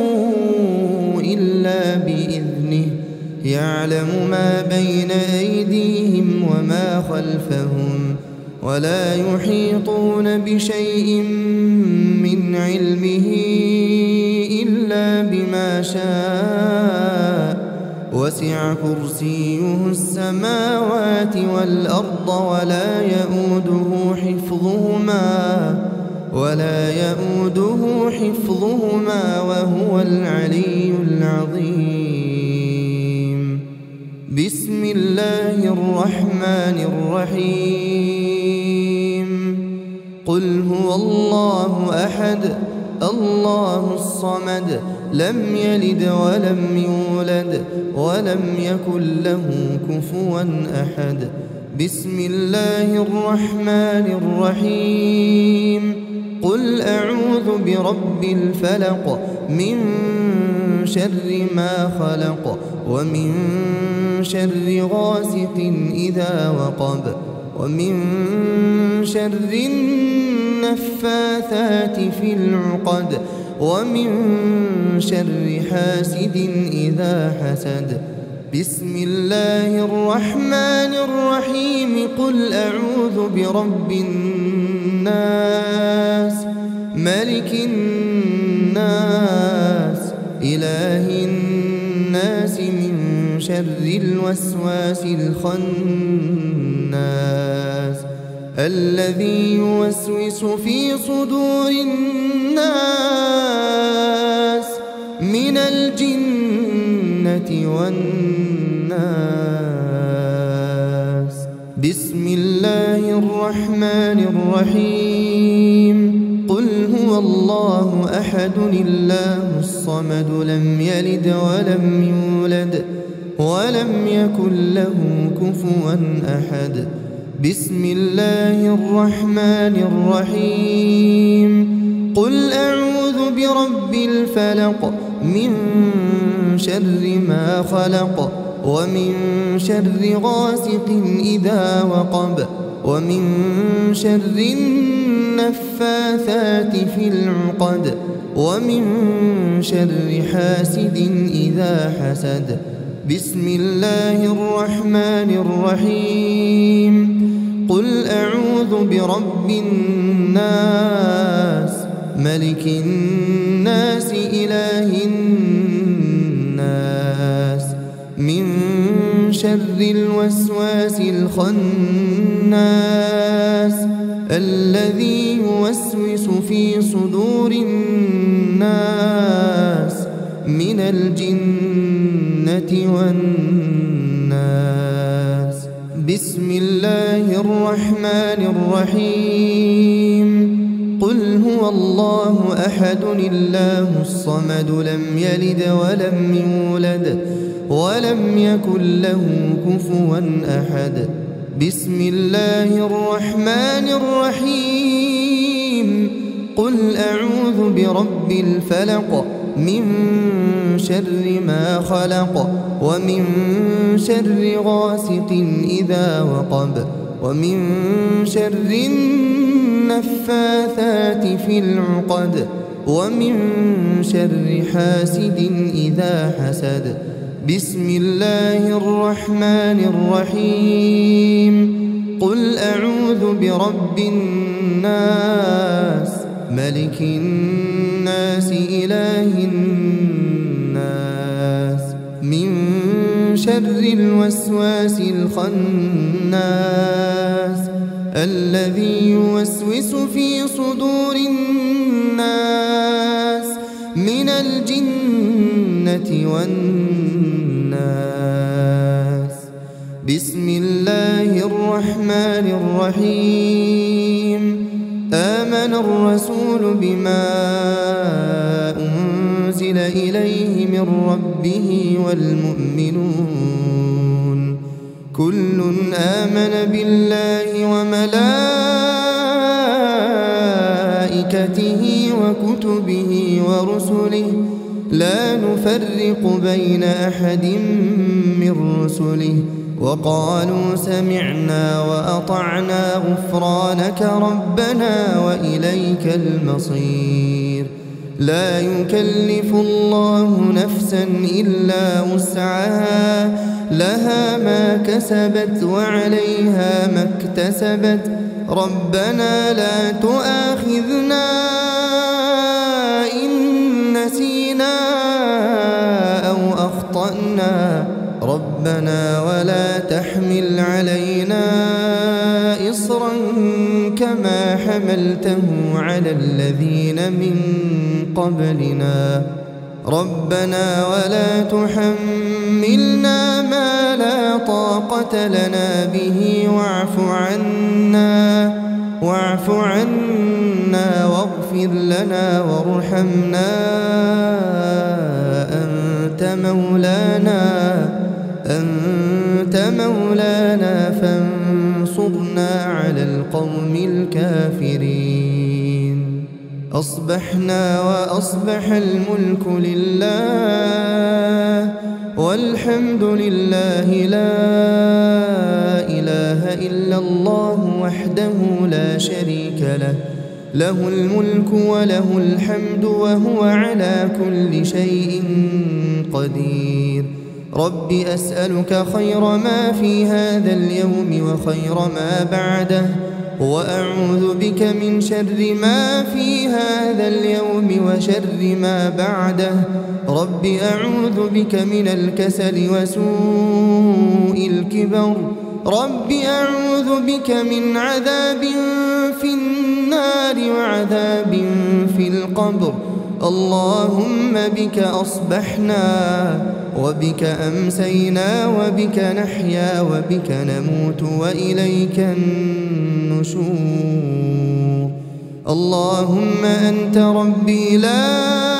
إلا بإذنه يعلم ما بين أيديهم وما خلفهم ولا يحيطون بشيء من علمه إلا بما شاء وسع كرسيه السماوات والأرض ولا يؤوده حفظهما وهو العلي العظيم. بسم الله الرحمن الرحيم. قل هو الله أحد الله الصمد لم يلد ولم يولد ولم يكن له كفوا أحد. بسم الله الرحمن الرحيم. قل أعوذ برب الفلق من شر ما خلق ومن شر غاسق إذا وقب ومن شر النفاثات في العقد ومن شر حاسد إذا حسد. بسم الله الرحمن الرحيم. قل أعوذ برب الناس ملك الناس إله الناس من شر الوسواس الخناس الذي يوسوس في صدور الناس من الجنة والناس. بسم الله الرحمن الرحيم. قل هو الله أحد الله الصمد لم يلد ولم يولد ولم يكن له كفوا أحد. بسم الله الرحمن الرحيم. قل أعوذ برب الفلق من شر ما خلق ومن شر غاسق إذا وقب ومن شر النفاثات في العقد ومن شر حاسد إذا حسد. بسم الله الرحمن الرحيم. قل أعوذ برب الناس ملك الناس إله الناس من شر الوسواس الخناس الذي يوسوس في صدور الناس من الجنة والناس. بسم الله الرحمن الرحيم. قل هو الله أحد الله الصمد لم يلد ولم يولد ولم يكن له كفوا أحد. بسم الله الرحمن الرحيم. قل أعوذ برب الفلق من شر ما خلق ومن شر غاسق إذا وقب ومن شر النفاثات في العقد ومن شر حاسد إذا حسد. بسم الله الرحمن الرحيم. قل أعوذ برب الناس ملك الناس إله الناس من شر الوسواس الخناس الذي يوسوس في صدور الناس الجنة والناس. بسم الله الرحمن الرحيم. آمن الرسول بما أنزل إليه من ربه والمؤمنون كل آمن بالله وملائكته وكتبه ورسله لا نفرق بين أحد من رسله وقالوا سمعنا وأطعنا غفرانك ربنا وإليك المصير. لا يكلف الله نفسا إلا وسعها لها ما كسبت وعليها ما اكتسبت ربنا لا تؤاخذنا إن نسينا أو أخطأنا ربنا ولا تحمل علينا إصرا كما حملته على الذين من قبلنا ربنا ولا تحملنا ما لا طاقة لنا به واعف عنا واغفر لنا وارحمنا أنت مولانا فانصرنا على القوم الكافرين. أصبحنا وأصبح الملك لله والحمد لله لا إله إلا الله وحده لا شريك له له الملك وله الحمد وهو على كل شيء قدير. رب أسألك خير ما في هذا اليوم وخير ما بعده وأعوذ بك من شر ما في هذا اليوم وشر ما بعده. رب أعوذ بك من الكسل وسوء الكبر. رب أعوذ بك من عذاب في النار وعذاب في القبر. اللهم بك أصبحنا وبك أمسينا وبك نحيا وبك نموت وإليك النشور. اللهم أنت ربي لا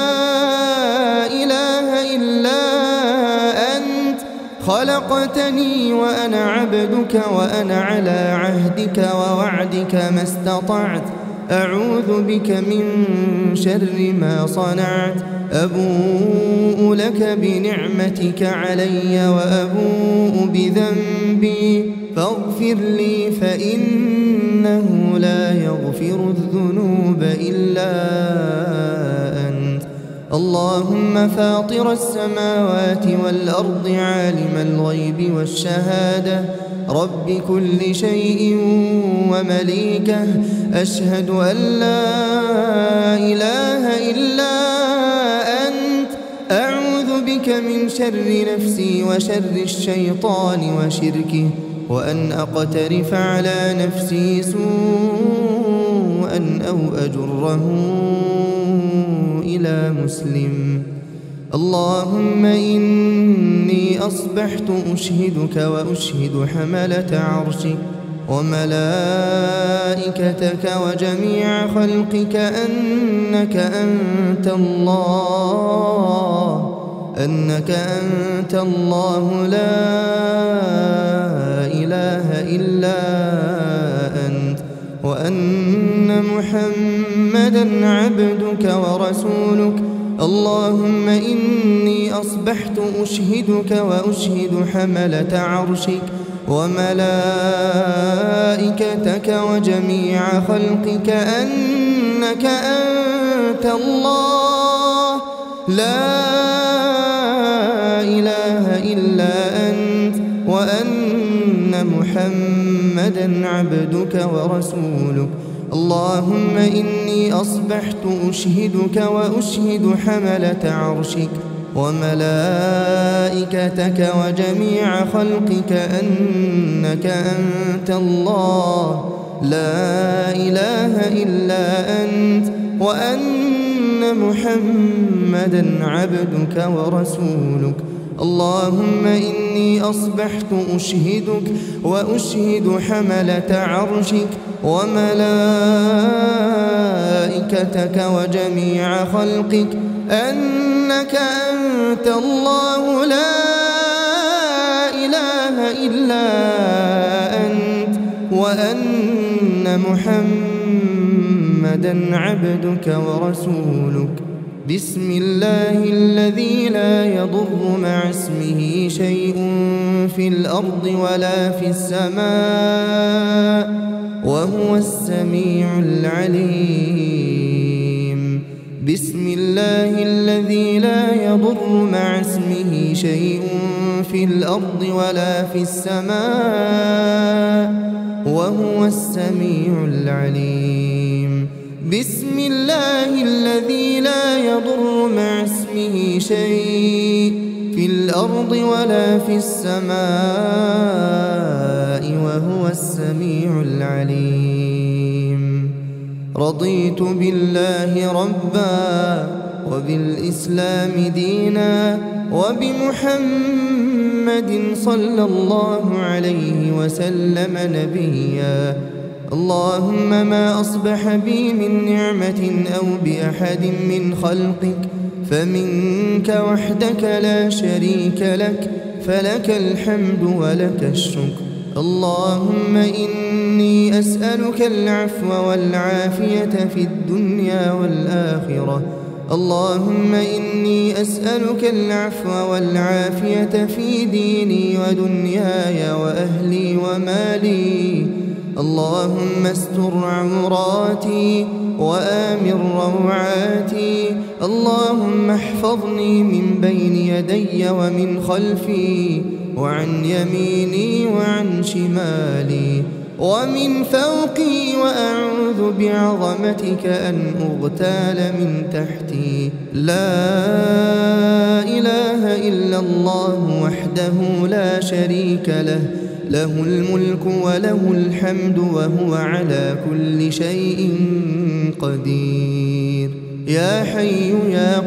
إله إلا أنت خلقتني وأنا عبدك وأنا على عهدك ووعدك ما استطعت. أعوذ بك من شر ما صنعت. أبوء لك بنعمتك علي وأبوء بذنبي فاغفر لي فإنه لا يغفر الذنوب إلا أنت. اللهم فاطر السماوات والأرض عالم الغيب والشهادة رب كل شيء ومليكه أشهد أن لا إله إلا أنت. أعوذ بك من شر نفسي وشر الشيطان وشركه وأن أقترف على نفسي سوءا أو أجره إلى مسلم. اللهم إني أصبحت أشهدك وأشهد حملة عرشك وملائكتك وجميع خلقك أنك أنت الله لا إله إلا أنت وأن محمدا عبدك ورسولك. اللهم إني أصبحت أشهدك وأشهد حملة عرشك وملائكتك وجميع خلقك أنك أنت الله لا إله إلا أنت وأن محمدا عبدك ورسولك. اللهم إني أصبحت أشهدك وأشهد حملة عرشك وملائكتك وجميع خلقك أنك أنت الله لا إله إلا أنت وأن محمدًا عبدك ورسولك. اللهم إني أصبحت أشهدك وأشهد حملة عرشك وملائكتك وجميع خلقك أنك أنت الله لا إله إلا أنت، وأن محمدًا عبدك ورسولك. بسم الله الذي لا يضر مع اسمه شيء في الأرض ولا في السماء وهو السميع العليم. بسم الله الذي لا يضر مع اسمه شيء في الأرض ولا في السماء وهو السميع العليم. بسم الله الذي لا يضر مع اسمه شيء في الأرض ولا في السماء وهو السميع العليم. رضيت بالله ربا وبالإسلام دينا وبمحمد صلى الله عليه وسلم نبيا. اللهم ما أصبح بي من نعمة أو بأحد من خلقك فمنك وحدك لا شريك لك، فلك الحمد ولك الشكر. اللهم إني أسألك العفو والعافية في الدنيا والآخرة. اللهم إني أسألك العفو والعافية في ديني ودنياي وأهلي ومالي. اللهم استر عوراتي وآمن روعاتي. اللهم احفظني من بين يدي ومن خلفي وعن يميني وعن شمالي ومن فوقي، وأعوذ بعظمتك أن أغتال من تحتي. لا إله إلا الله وحده لا شريك له، له الملك وله الحمد وهو على كل شيء قدير. يا حي يا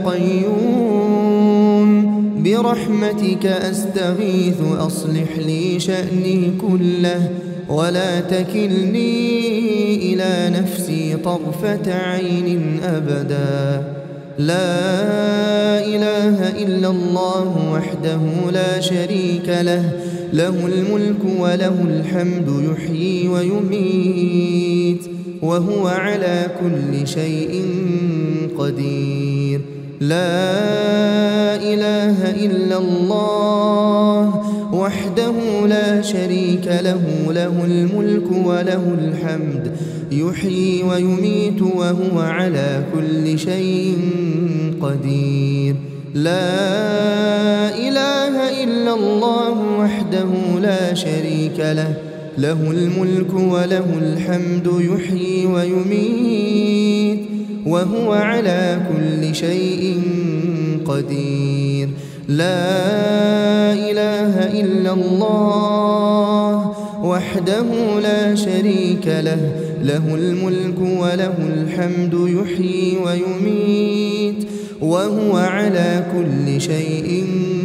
قيوم برحمتك أستغيث أصلح لي شأني كله ولا تكلني إلى نفسي طرفة عين أبدا. لا إله إلا الله وحده لا شريك له، له الملك وله الحمد يحيي ويميت وهو على كل شيء قدير. لا إله إلا الله وحده لا شريك له، له الملك وله الحمد يحيي ويميت وهو على كل شيء قدير. لا إله إلا الله وحده لا شريك له، له الملك وله الحمد يحيي ويميت وهو على كل شيء قدير. لا إله إلا الله وحده لا شريك له، له الملك وله الحمد يحيي ويميت وهو على كل شيء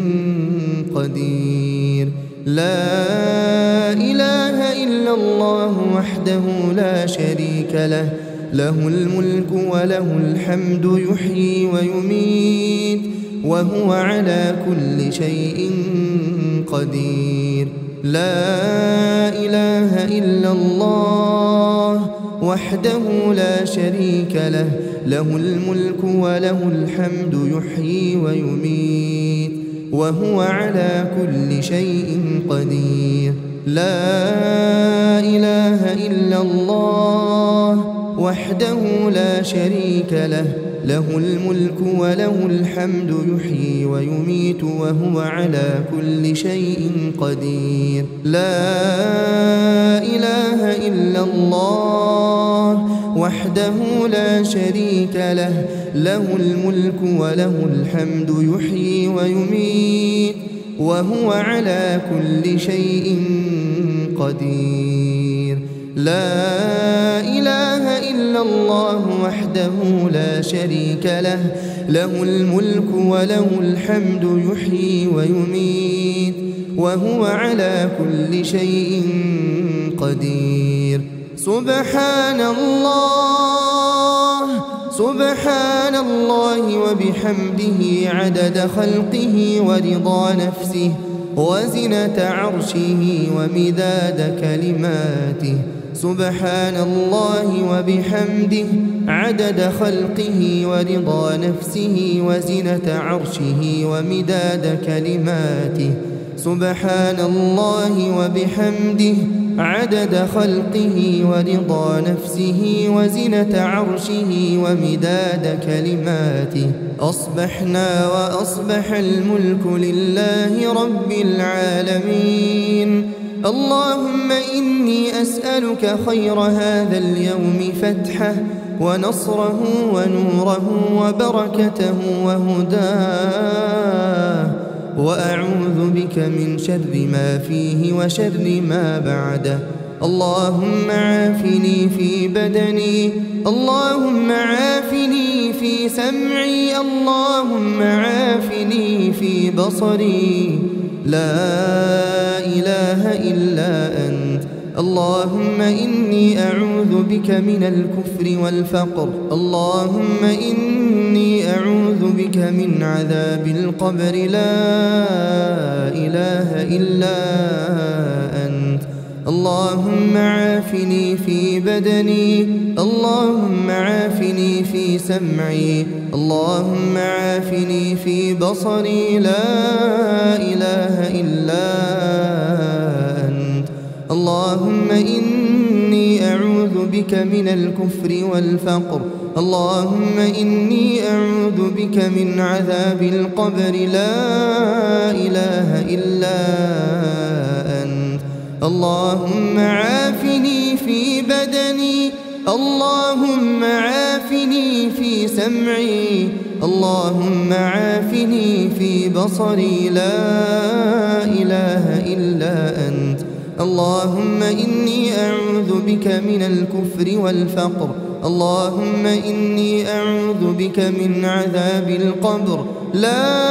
قدير. لا إله إلا الله وحده لا شريك له، له الملك وله الحمد يحيي ويميت وهو على كل شيء قدير. لا إله إلا الله وحده لا شريك له، له الملك وله الحمد يحيي ويميت وهو على كل شيء قدير. لا إله إلا الله وحده لا شريك له، له الملك وله الحمد يحيي ويميت وهو على كل شيء قدير. لا إله إلا الله وحده لا شريك له، له الملك وله الحمد يحيي ويميت وهو على كل شيء قدير. لا إله إلا الله وحده لا شريك له، له الملك وله الحمد يحيي ويميت وهو على كل شيء قدير. سبحان الله وبحمده عدد خلقه ورضا نفسه وزنة عرشه ومداد كلماته. سبحان الله وبحمده عدد خلقه ورضا نفسه وزنة عرشه ومداد كلماته. سبحان الله وبحمده عدد خلقه ورضا نفسه وزنة عرشه ومداد كلماته. أصبحنا وأصبح الملك لله رب العالمين. اللهم إني أسألك خير هذا اليوم فتحه ونصره ونوره وبركته وهداه، وأعوذ بك من شر ما فيه وشر ما بعده. اللهم عافني في بدني، اللهم عافني في سمعي، اللهم عافني في بصري. لا إله إلا أنت. اللهم إني أعوذ بك من الكفر والفقر. اللهم إني أعوذ بك من عذاب القبر. لا إله إلا أنت. اللهم عافني في بدني، اللهم عافني في سمعي، اللهم عافني في بصري. لا إله إلا أنت. اللهم إني أعوذ بك من الكفر والفقر. اللهم إني أعوذ بك من عذاب القبر. لا إله إلا أنت. اللهم عافني في بدني، اللهم عافني في سمعي، اللهم عافني في بصري. لا إله إلا أنت. اللهم إني أعوذ بك من الكفر والفقر. اللهم إني أعوذ بك من عذاب القبر. لا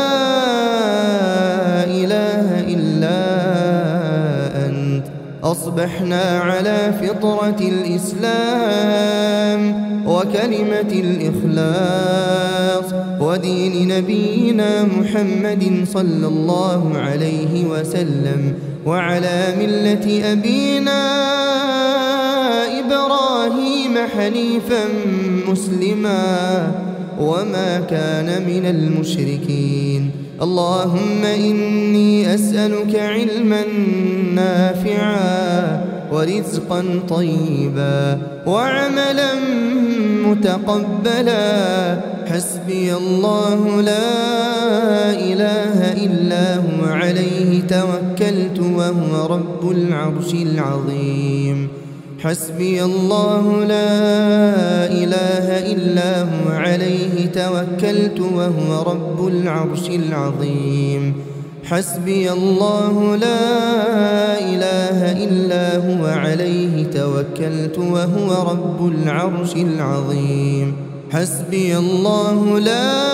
إله إلا أنت. أصبحنا على فطرة الإسلام وكلمة الإخلاص ودين نبينا محمد صلى الله عليه وسلم، وعلى ملة أبينا إبراهيم حنيفا مسلما وما كان من المشركين. اللهم إني أسألك علما نافعا ورزقا طيبا وعملا متقبلا. حسبي الله لا إله إلا هو عليه توكلت وهو رب العرش العظيم. حسبي الله لا إله إلا هو عليه توكلت وهو رب العرش العظيم. حسبي الله لا إله إلا هو عليه توكلت وهو رب العرش العظيم. حسبي الله لا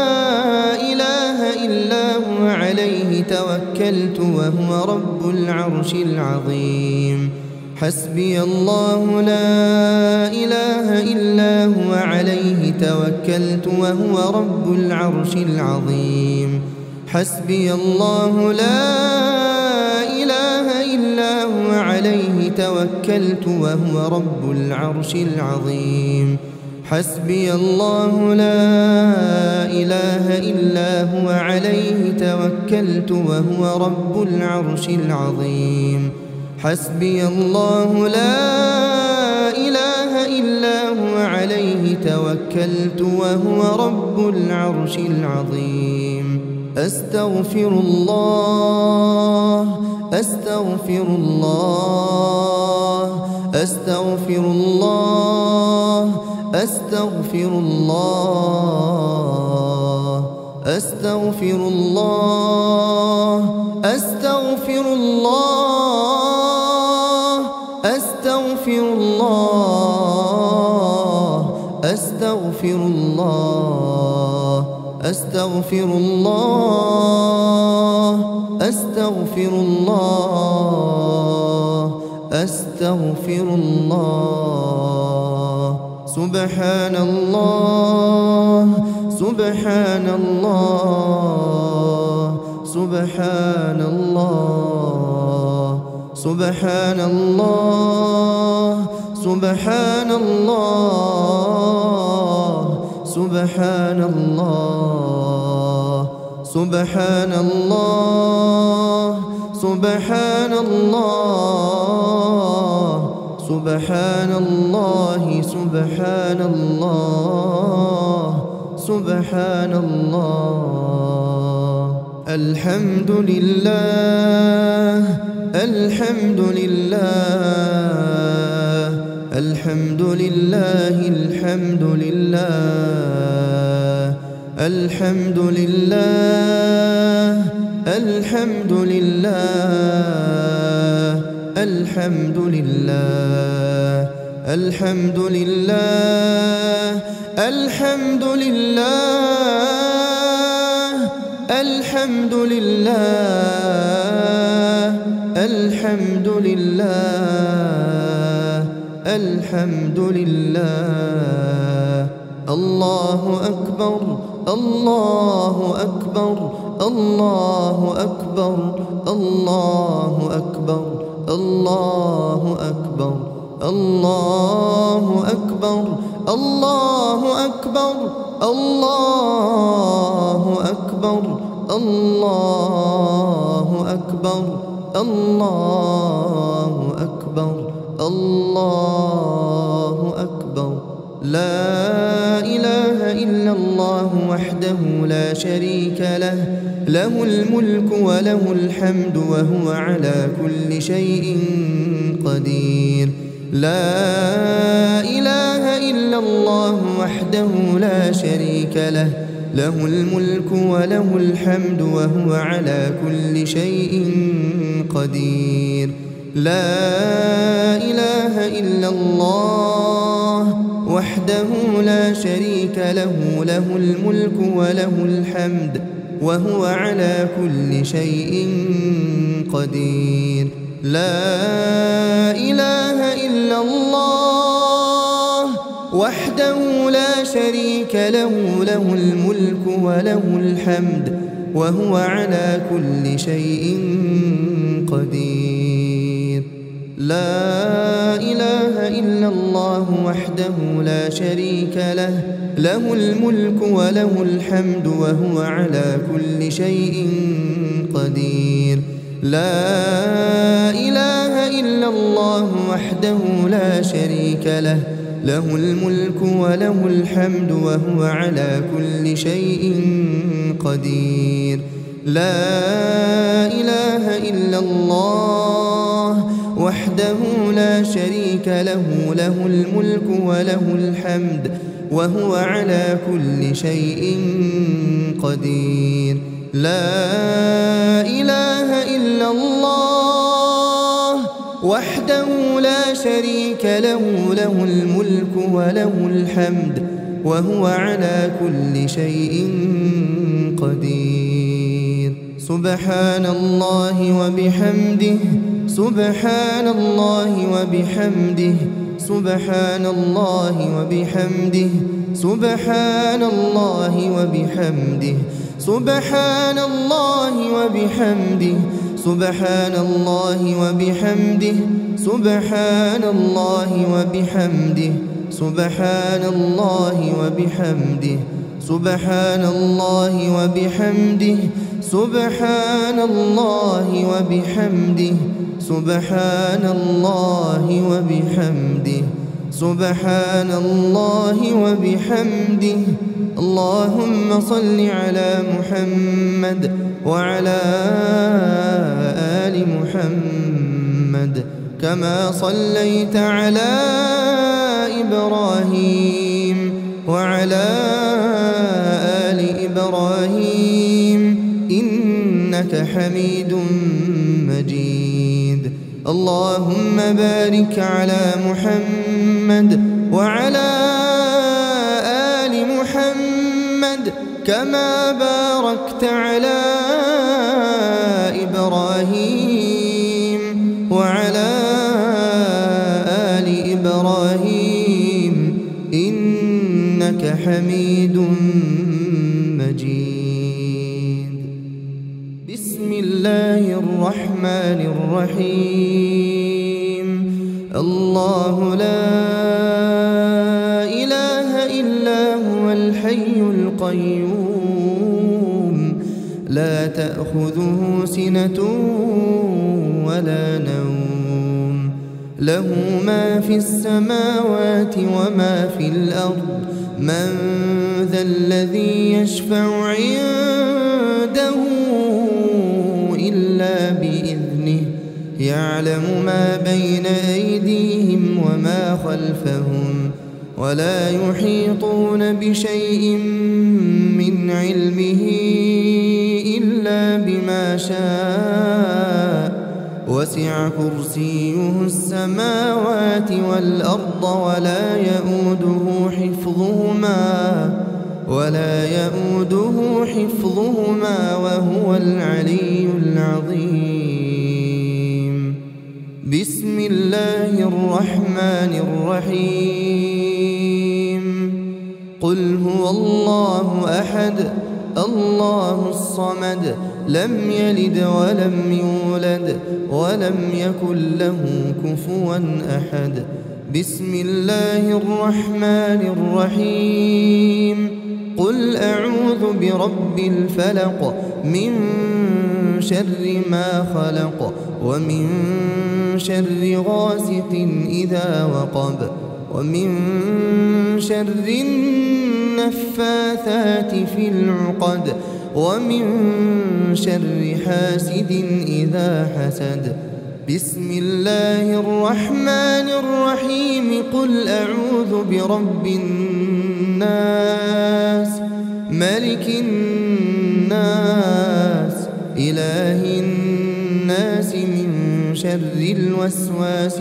إله إلا هو عليه توكلت وهو رب العرش العظيم. حسبي الله لا إله إلا هو عليه توكلت وهو رب العرش العظيم. حسبي الله لا إله إلا هو عليه توكلت وهو رب العرش العظيم. حسبي الله لا إله إلا هو عليه توكلت وهو رب العرش العظيم. حسبي الله لا إله إلا هو عليه توكلت وهو رب العرش العظيم. أستغفر الله أستغفر الله أستغفر الله أستغفر الله أستغفر الله أستغفر الله أستغفر أستغفر الله أستغفر الله أستغفر الله. سبحان الله سبحان الله سبحان الله سبحان الله سبحان الله سبحان الله سبحان الله سبحان الله سبحان الله سبحان الله سبحان الله. الحمد لله الحمد لله الحمد لله الحمد لله الحمد لله الحمد لله الحمد لله الحمد لله الحمد لله الحمد لله الحمد لله الحمد لله. الله أكبر الله أكبر الله أكبر الله أكبر الله أكبر الله أكبر الله أكبر الله أكبر الله أكبر الله أكبر الله أكبر. لا إله إلا الله وحده لا شريك له له الملك وله الحمد وهو على كل شيء قدير. لا إله إلا الله وحده لا شريك له له الملك وله الحمد وهو على كل شيء قدير. لا إله إلا الله وحده لا شريك له له الملك وله الحمد وهو على كل شيء قدير. لا إله إلا الله وحده لا شريك له له الملك وله الحمد وهو على كل شيء قدير. لا إله إلا الله وحده لا شريك له له الملك وله الحمد وهو على كل شيء قدير. لا إله إلا الله وحده لا شريك له له الملك وله الحمد وهو على كل شيء قدير. لا إله إلا الله وحده لا شريك له له الملك وله الحمد وهو على كل شيء قدير. لا إله إلا الله وحده لا شريك له له الملك وله الحمد وهو على كل شيء قدير. سبحان الله وبحمده سبحان الله وبحمده سبحان الله وبحمده سبحان الله وبحمده سبحان الله وبحمده سبحان الله وبحمده سبحان الله وبحمده سبحان الله وبحمده سبحان الله وبحمده سبحان الله وبحمده سبحان الله وبحمده سبحان الله وبحمده. اللهم صل على محمد وعلى آل محمد كما صليت على إبراهيم وعلى آل إبراهيم إنك حميد مجيد. اللهم بارك على محمد وعلى آل محمد كما باركت على إبراهيم وعلى آل إبراهيم إنك حميد مجيد. بسم الله الرحمن الرحيم. الله لا إله إلا هو الحي القيوم لا تأخذه سنة ولا نوم له ما في السماوات وما في الأرض من ذا الذي يشفع عنده إلا بإذنه يعلم ما بين أيديهم وما خلفهم ولا يحيطون بشيء من علمه إلا بما شاء وسع كرسيه السماوات والأرض ولا يؤوده حفظهما وهو العلي العظيم. بسم الله الرحمن الرحيم. قل هو الله أحد الله الصمد لم يلد ولم يولد ولم يكن له كفوا أحد. بسم الله الرحمن الرحيم. قل أعوذ برب الفلق من شر ما خلق ومن شر غاسق إذا وقب ومن شر النفاثات في العقد ومن شر حاسد إذا حسد. بسم الله الرحمن الرحيم. قل أعوذ برب الناس ملك الناس إله الناس من شر الوسواس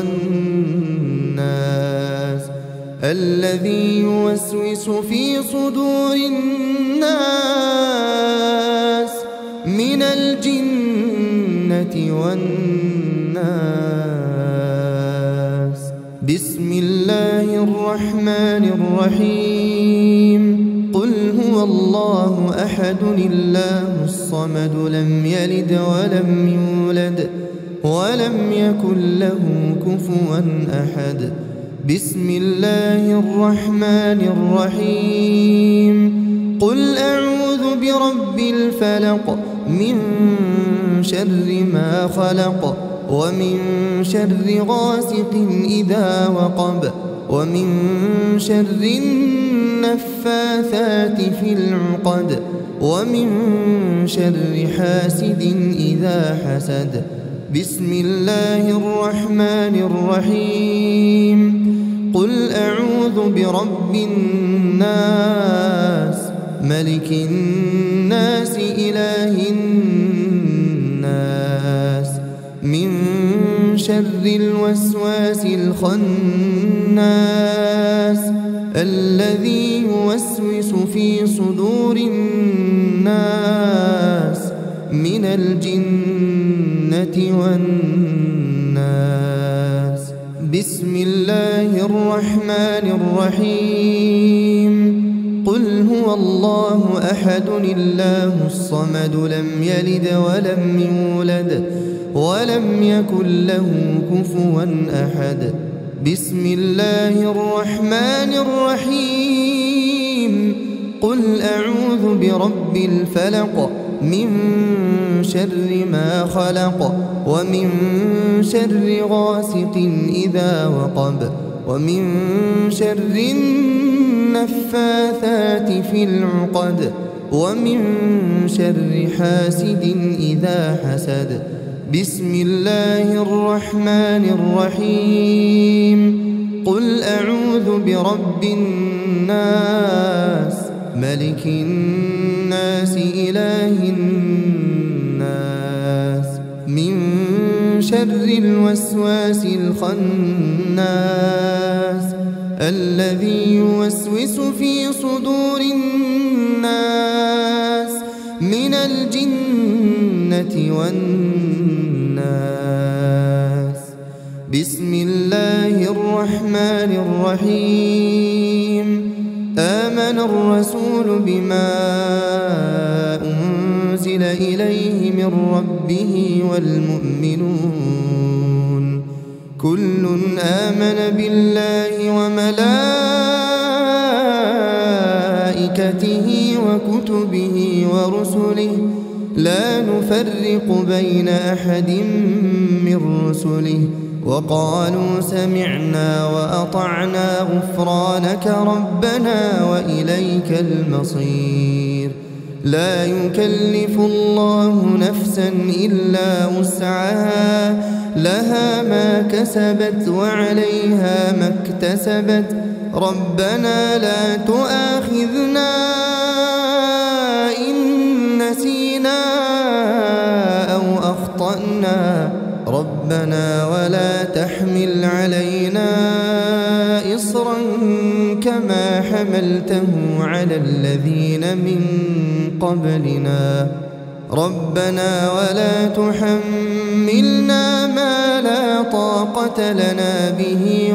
الخناس الذي يوسوس في صدور الناس من الجنة والناس. بسم الله الرحمن الرحيم. قل هو الله أحد الله الصمد لم يلد ولم يولد ولم يكن له كفوا أحد. بسم الله الرحمن الرحيم. قل أعوذ برب الفلق من شر ما خلق ومن شر غاسق إذا وقب ومن شر النفاثات في العقد ومن شر حاسد إذا حسد. بسم الله الرحمن الرحيم. قل أعوذ برب الناس ملك الناس إله الناس من شر الوسواس الخناس الذي يوسوس في صدور الناس من الجنة والناس. بسم الله الرحمن الرحيم. قل هو الله أحد الله الصمد لم يلد ولم يولد ولم يكن له كفوا أحد. بسم الله الرحمن الرحيم. قل أعوذ برب الفلق من شر ما خلق ومن شر غاسق إذا وقب ومن شر النفاثات في العقد ومن شر حاسد إذا حسد. بسم الله الرحمن الرحيم. قل أعوذ برب الناس ملك الناس إله الناس من شر الوسواس الخناس الذي يوسوس في صدور الناس الجنة والناس. بسم الله الرحمن الرحيم. آمن الرسول بما أنزل إليه من ربه والمؤمنون كل آمن بالله وملائكته وكتبه ورسله لا نفرق بين أحد من رسله وقالوا سمعنا وأطعنا غفرانك ربنا وإليك المصير. لا يكلف الله نفسا إلا وسعها لها ما كسبت وعليها ما اكتسبت ربنا لا تؤاخذنا إن نسينا أو أخطأنا ربنا ولا تحمل علينا إصرا كما حملته على الذين من قبلنا ربنا ولا تحملنا ما لا طاقة لنا به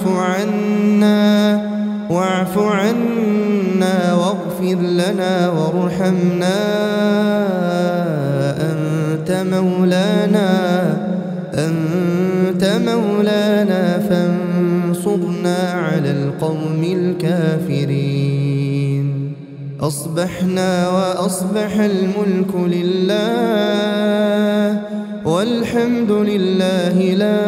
واعف عنا واغفر لنا وارحمنا أنت مولانا فانصرنا على القوم الكافرين. أصبحنا وأصبح الملك لله والحمد لله لا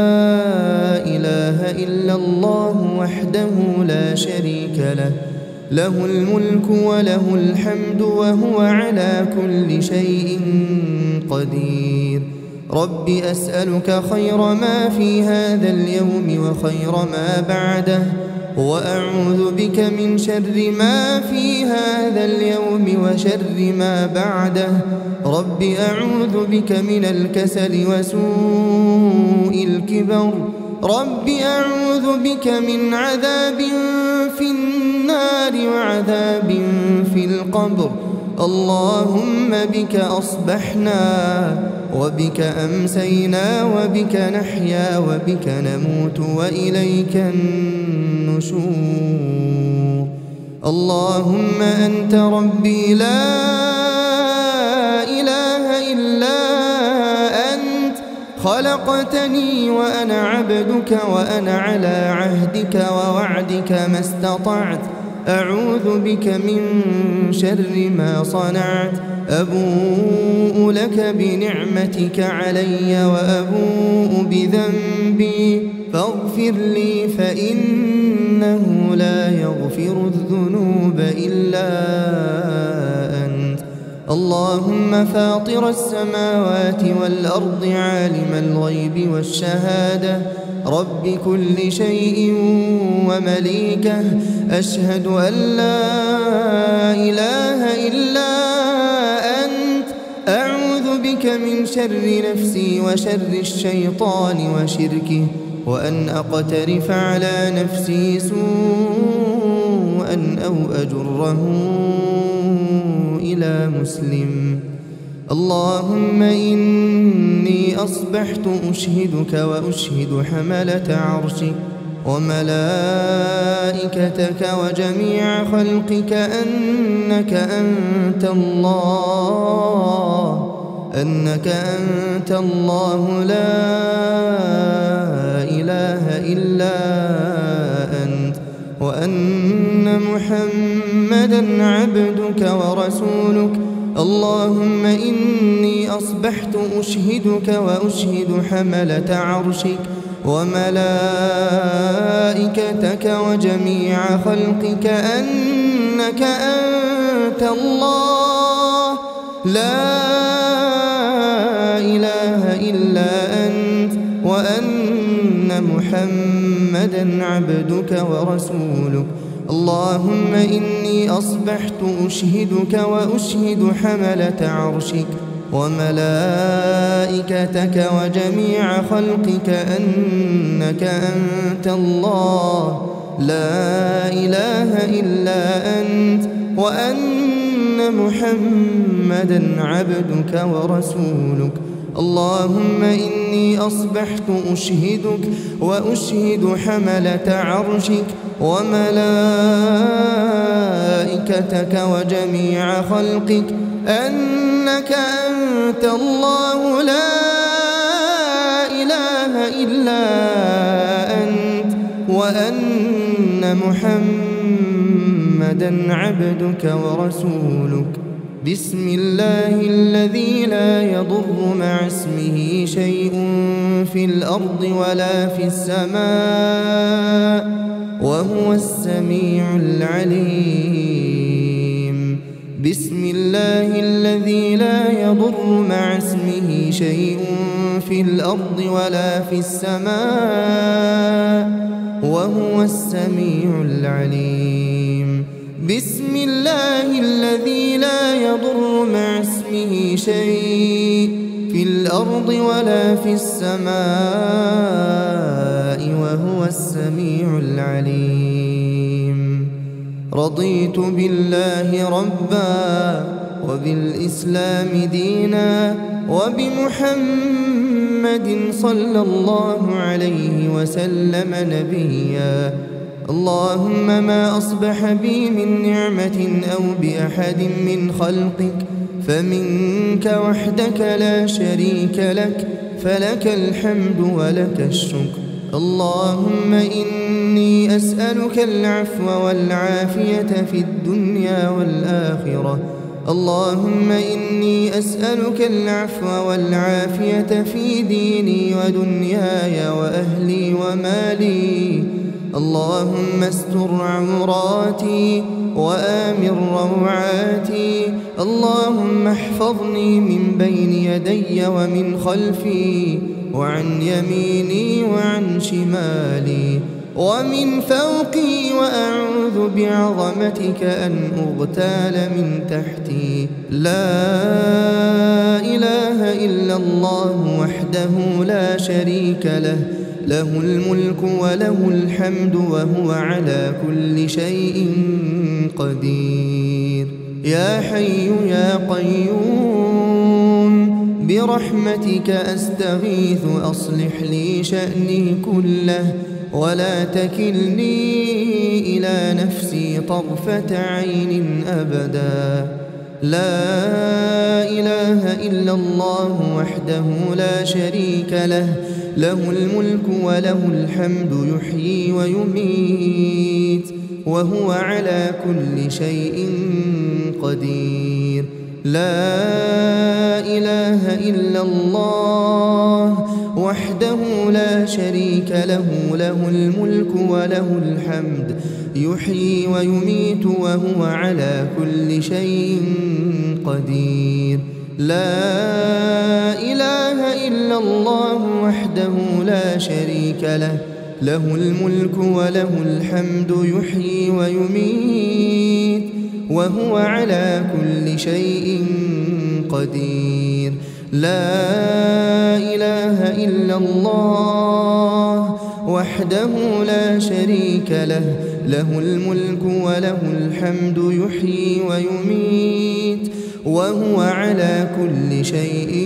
إله إلا الله وحده لا شريك له له الملك وله الحمد وهو على كل شيء قدير. رب أسألك خير ما في هذا اليوم وخير ما بعده وأعوذ بك من شر ما في هذا اليوم وشر ما بعده. رب أعوذ بك من الكسل وسوء الكبر. رب أعوذ بك من عذاب في النار وعذاب في القبر. اللهم بك أصبحنا وبك أمسينا وبك نحيا وبك نموت وإليك النشور. اللهم أنت ربي لا إله إلا أنت خلقتني وأنا عبدك وأنا على عهدك ووعدك ما استطعت. أعوذ بك من شر ما صنعت. أبوء لك بنعمتك علي وأبوء بذنبي فاغفر لي فإنه لا يغفر الذنوب إلا أنت. اللهم فاطر السماوات والأرض عالم الغيب والشهادة رب كل شيء ومليكه أشهد أن لا إله إلا أنت. أعوذ بك من شر نفسي وشر الشيطان وشركه وأن أقترف على نفسي سوءا أو أجره إلى مسلم. اللهم إني أصبحت أشهدك وأشهد حملة عرشك وملائكتك وجميع خلقك أنك أنت الله لا إله إلا أنت وأن محمدا عبدك ورسولك. اللهم إني أصبحت أشهدك وأشهد حملة عرشك وملائكتك وجميع خلقك أنك أنت الله لا إله إلا أنت وأن محمدا عبدك ورسولك. اللهم إني أصبحت أشهدك وأشهد حملة عرشك وملائكتك وجميع خلقك أنك أنت الله لا إله إلا أنت وأن محمدا عبدك ورسولك. اللهم إني أصبحت أشهدك وأشهد حملة عرشك وملائكتك وجميع خلقك أنك أنت الله لا إله إلا أنت، وأن محمدا عبدك ورسولك. بسم الله الذي لا يضر مع اسمه شيء في الأرض ولا في السماء وهو السميع العليم. بسم الله الذي لا يضر مع اسمه شيء في الأرض ولا في السماء وهو السميع العليم. بسم الله الذي لا يضر مع اسمه شيء في الأرض ولا في السماء وهو السميع العليم. رضيت بالله ربا وبالإسلام دينا وبمحمد صلى الله عليه وسلم نبيا. اللهم ما أصبح بي من نعمة أو بأحد من خلقك فمنك وحدك لا شريك لك، فلك الحمد ولك الشكر. اللهم إني أسألك العفو والعافية في الدنيا والآخرة. اللهم إني أسألك العفو والعافية في ديني ودنياي وأهلي ومالي. اللهم استر عوراتي وآمن روعاتي. اللهم احفظني من بين يدي ومن خلفي وعن يميني وعن شمالي ومن فوقي، وأعوذ بعظمتك أن أغتال من تحتي. لا إله إلا الله وحده لا شريك له، له الملك وله الحمد وهو على كل شيء قدير. يا حي يا قيوم برحمتك أستغيث أصلح لي شأني كله ولا تكلني إلى نفسي طرفة عين أبدا. لا إله إلا الله وحده لا شريك له، له الملك وله الحمد يحيي ويميت وهو على كل شيء قدير. لا إله إلا الله وحده لا شريك له، له الملك وله الحمد يحيي ويميت وهو على كل شيء قدير. لا إله إلا الله وحده لا شريك له، له الملك وله الحمد يحيي ويميت وهو على كل شيء قدير. لا إله إلا الله وحده لا شريك له، له الملك وله الحمد يحيي ويميت وهو على كل شيء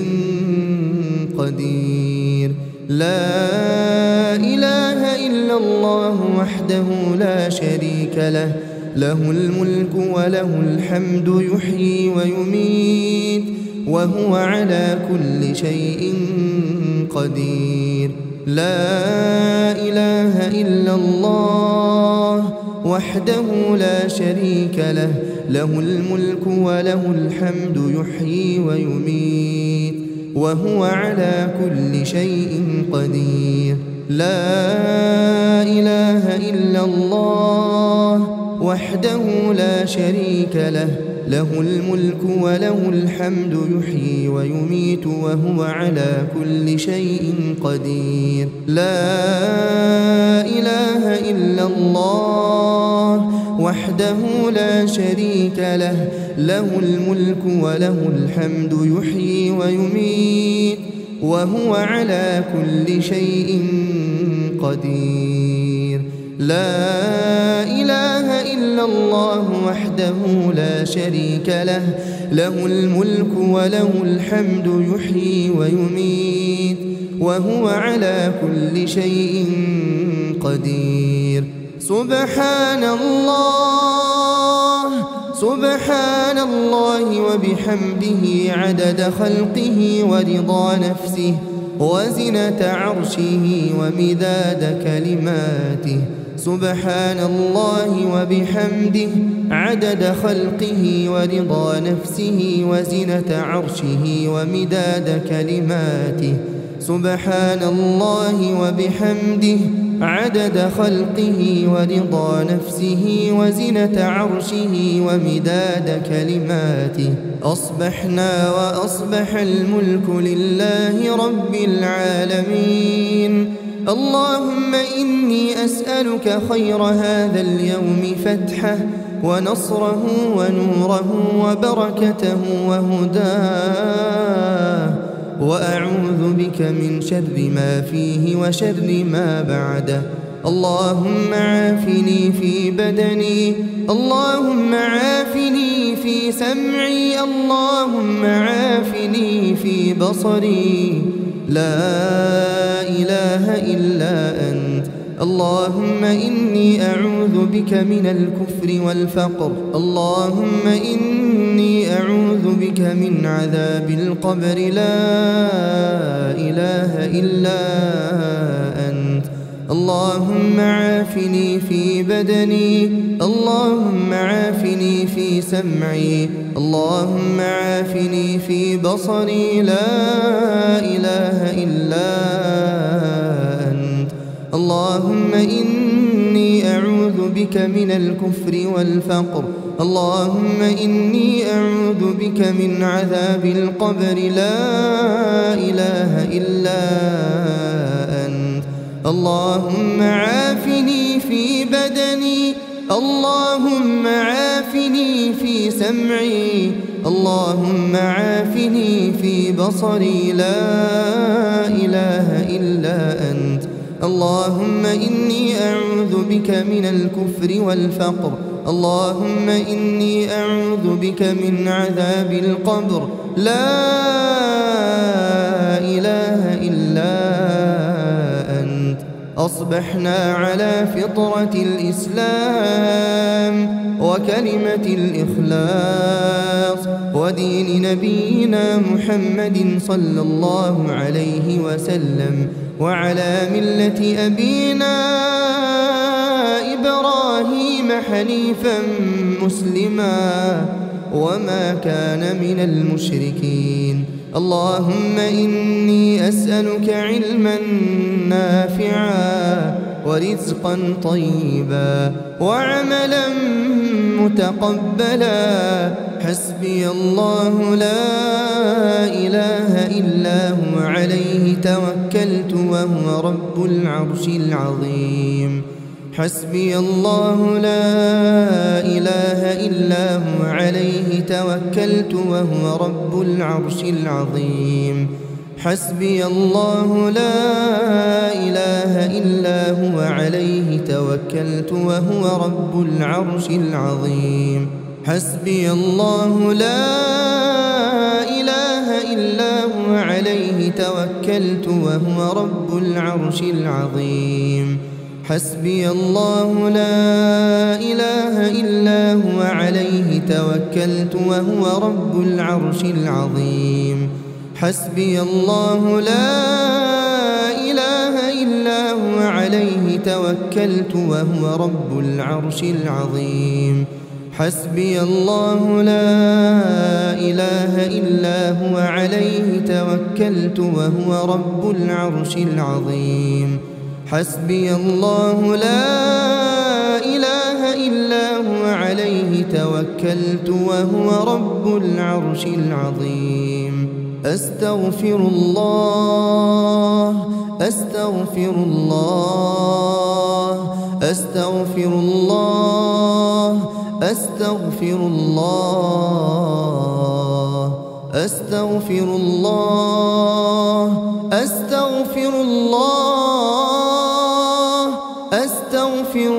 قدير. لا إله إلا الله وحده لا شريك له، له الملك وله الحمد يحيي ويميت وهو على كل شيء قدير. لا إله إلا الله وحده لا شريك له، له الملك وله الحمد يحيي ويميت وهو على كل شيء قدير. لا إله إلا الله وحده لا شريك له، له الملك وله الحمد يحيي ويميت وهو على كل شيء قدير. لا إله إلا الله وحده لا شريك له، له الملك وله الحمد يحيي ويميت وهو على كل شيء قدير. لا إله إلا الله وحده لا شريك له، له الملك وله الحمد يحيي ويميت وهو على كل شيء قدير. سبحان الله وبحمده عدد خلقه ورضا نفسه وزنة عرشه ومداد كلماته. سبحان الله وبحمده عدد خلقه ورضا نفسه وزنة عرشه ومداد كلماته. سبحان الله وبحمده عدد خلقه ورضا نفسه وزنة عرشه ومداد كلماته. أصبحنا وأصبح الملك لله رب العالمين. اللهم إني أسألك خير هذا اليوم فتحه ونصره ونوره وبركته وهداه، وأعوذ بك من شر ما فيه وشر ما بعده. اللهم عافني في بدني، اللهم عافني في سمعي، اللهم عافني في بصري. لا إله إلا أنت. اللهم إني أعوذ بك من الكفر والفقر. اللهم إني أعوذ بك من عذاب القبر. لا إله إلا أنت. اللهم عافني في بدني، اللهم عافني في سمعي، اللهم عافني في بصري. لا إله إلا أنت. اللهم إني أعوذ بك من الكفر والفقر. اللهم إني أعوذ بك من عذاب القبر. لا إله إلا أنت. اللهم عافني في بدني، اللهم عافني في سمعي، اللهم عافني في بصري. لا إله إلا أنت. اللهم إني أعوذ بك من الكفر والفقر. اللهم إني أعوذ بك من عذاب القبر. لا إله إلا أنت. أصبحنا على فطرة الإسلام وكلمة الإخلاص ودين نبينا محمد صلى الله عليه وسلم، وعلى ملة أبينا إبراهيم حنيفا مسلما وما كان من المشركين. اللهم إني أسألك علما نافعا ورزقا طيبا وعملا متقبلا. حسبي الله لا إله إلا هو عليه توكلت وهو رب العرش العظيم. حسبي الله لا إله إلا هو عليه توكلت وهو رب العرش العظيم. حسبي الله لا إله إلا هو عليه توكلت وهو رب العرش العظيم. حسبي الله لا إله إلا هو عليه توكلت وهو رب العرش العظيم. حسبي الله لا إله إلا هو عليه توكلت وهو رب العرش العظيم. حسبي الله لا إله إلا هو عليه توكلت وهو رب العرش العظيم. حسبي الله لا إله إلا هو عليه توكلت وهو رب العرش العظيم. حسبي الله لا إله إلا هو عليه توكلت وهو رب العرش العظيم. أستغفر الله أستغفر الله أستغفر الله أستغفر الله أستغفر الله أستغفر الله أستغفر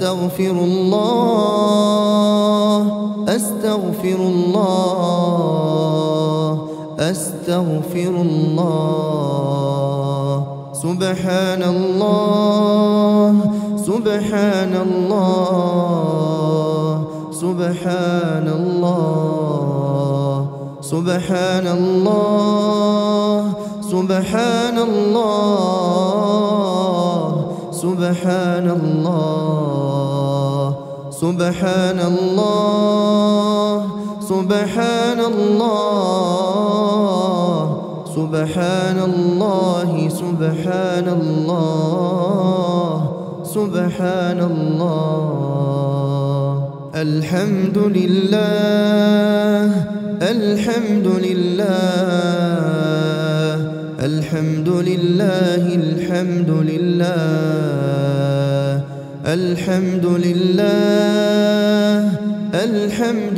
أستغفر الله أستغفر الله أستغفر الله سبحان الله سبحان الله سبحان الله سبحان الله سبحان الله سبحان الله سبحان الله سبحان الله سبحان الله سبحان الله سبحان الله الحمد لله الحمد لله الحمد لله الحمد لله الحمد لله الحمد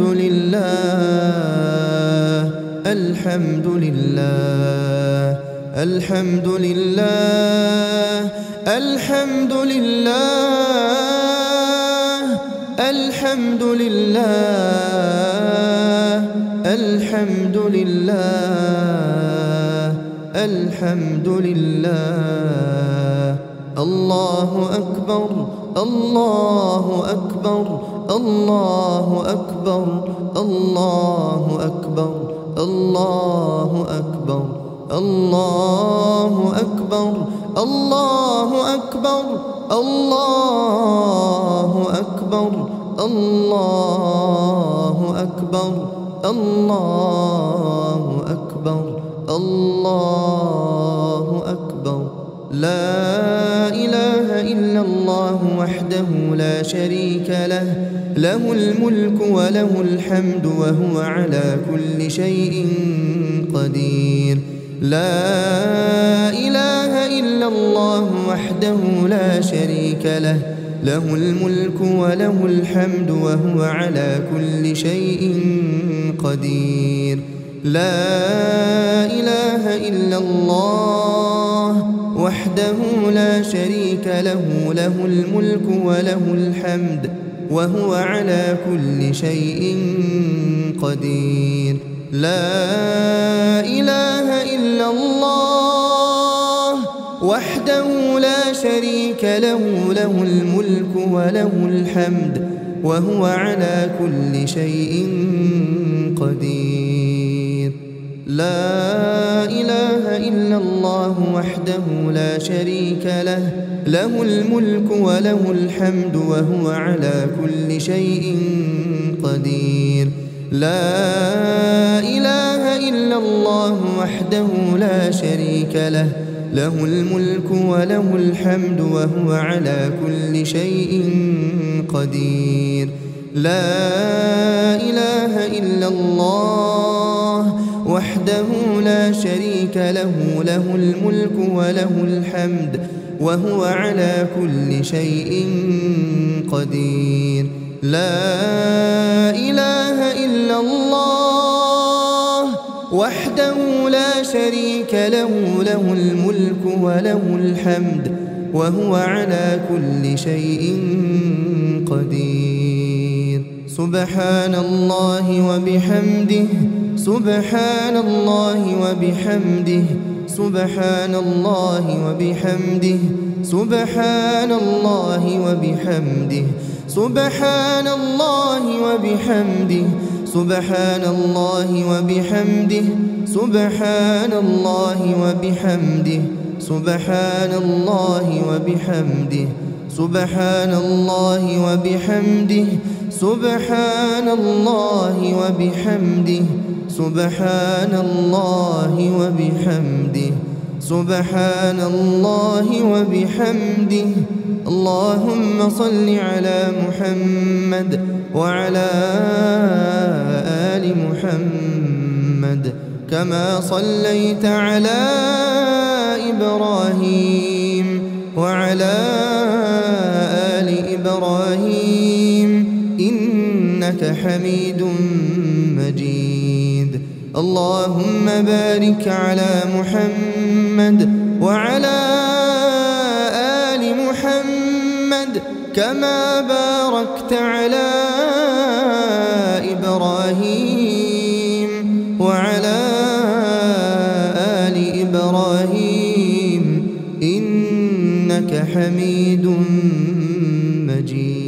لله الحمد لله الحمد لله الحمد لله الحمد لله الحمد لله الحمد لله الله أكبر الله أكبر الله أكبر الله أكبر الله أكبر الله أكبر الله أكبر الله أكبر الله أكبر الله أكبر الله أكبر لا إله إلا الله وحده لا شريك له له الملك وله الحمد وهو على كل شيء قدير لا إله إلا الله وحده لا شريك له له الملك وله الحمد وهو على كل شيء قدير لا إله إلا الله وحده لا شريك له له الملك وله الحمد وهو على كل شيء قدير لا إله إلا الله وحده لا شريك له له الملك وله الحمد وهو على كل شيء قدير لا إله إلا الله وحده لا شريك له له الملك وله الحمد وهو على كل شيء قدير لا إله إلا الله وحده لا شريك له له الملك وله الحمد وهو على كل شيء قدير لا إله إلا الله وحده لا شريك له له الملك وله الحمد وهو على كل شيء قدير لا إله إلا الله وحده لا شريك له له الملك وله الحمد وهو على كل شيء قدير سبحان الله وبحمده سبحان الله وبحمده سبحان الله وبحمده سبحان الله وبحمده سبحان الله وبحمده سبحان الله وبحمده سبحان الله وبحمده سبحان الله وبحمده سبحان الله وبحمده سبحان الله وبحمده سبحان الله وبحمده سبحان الله وبحمده اللهم صل على محمد وعلى آل محمد كما صليت على إبراهيم وعلى آل إبراهيم إنك حميد مجيد اللهم بارك على محمد وعلى آل محمد كما باركت على إبراهيم وعلى آل إبراهيم إنك حميد مجيد.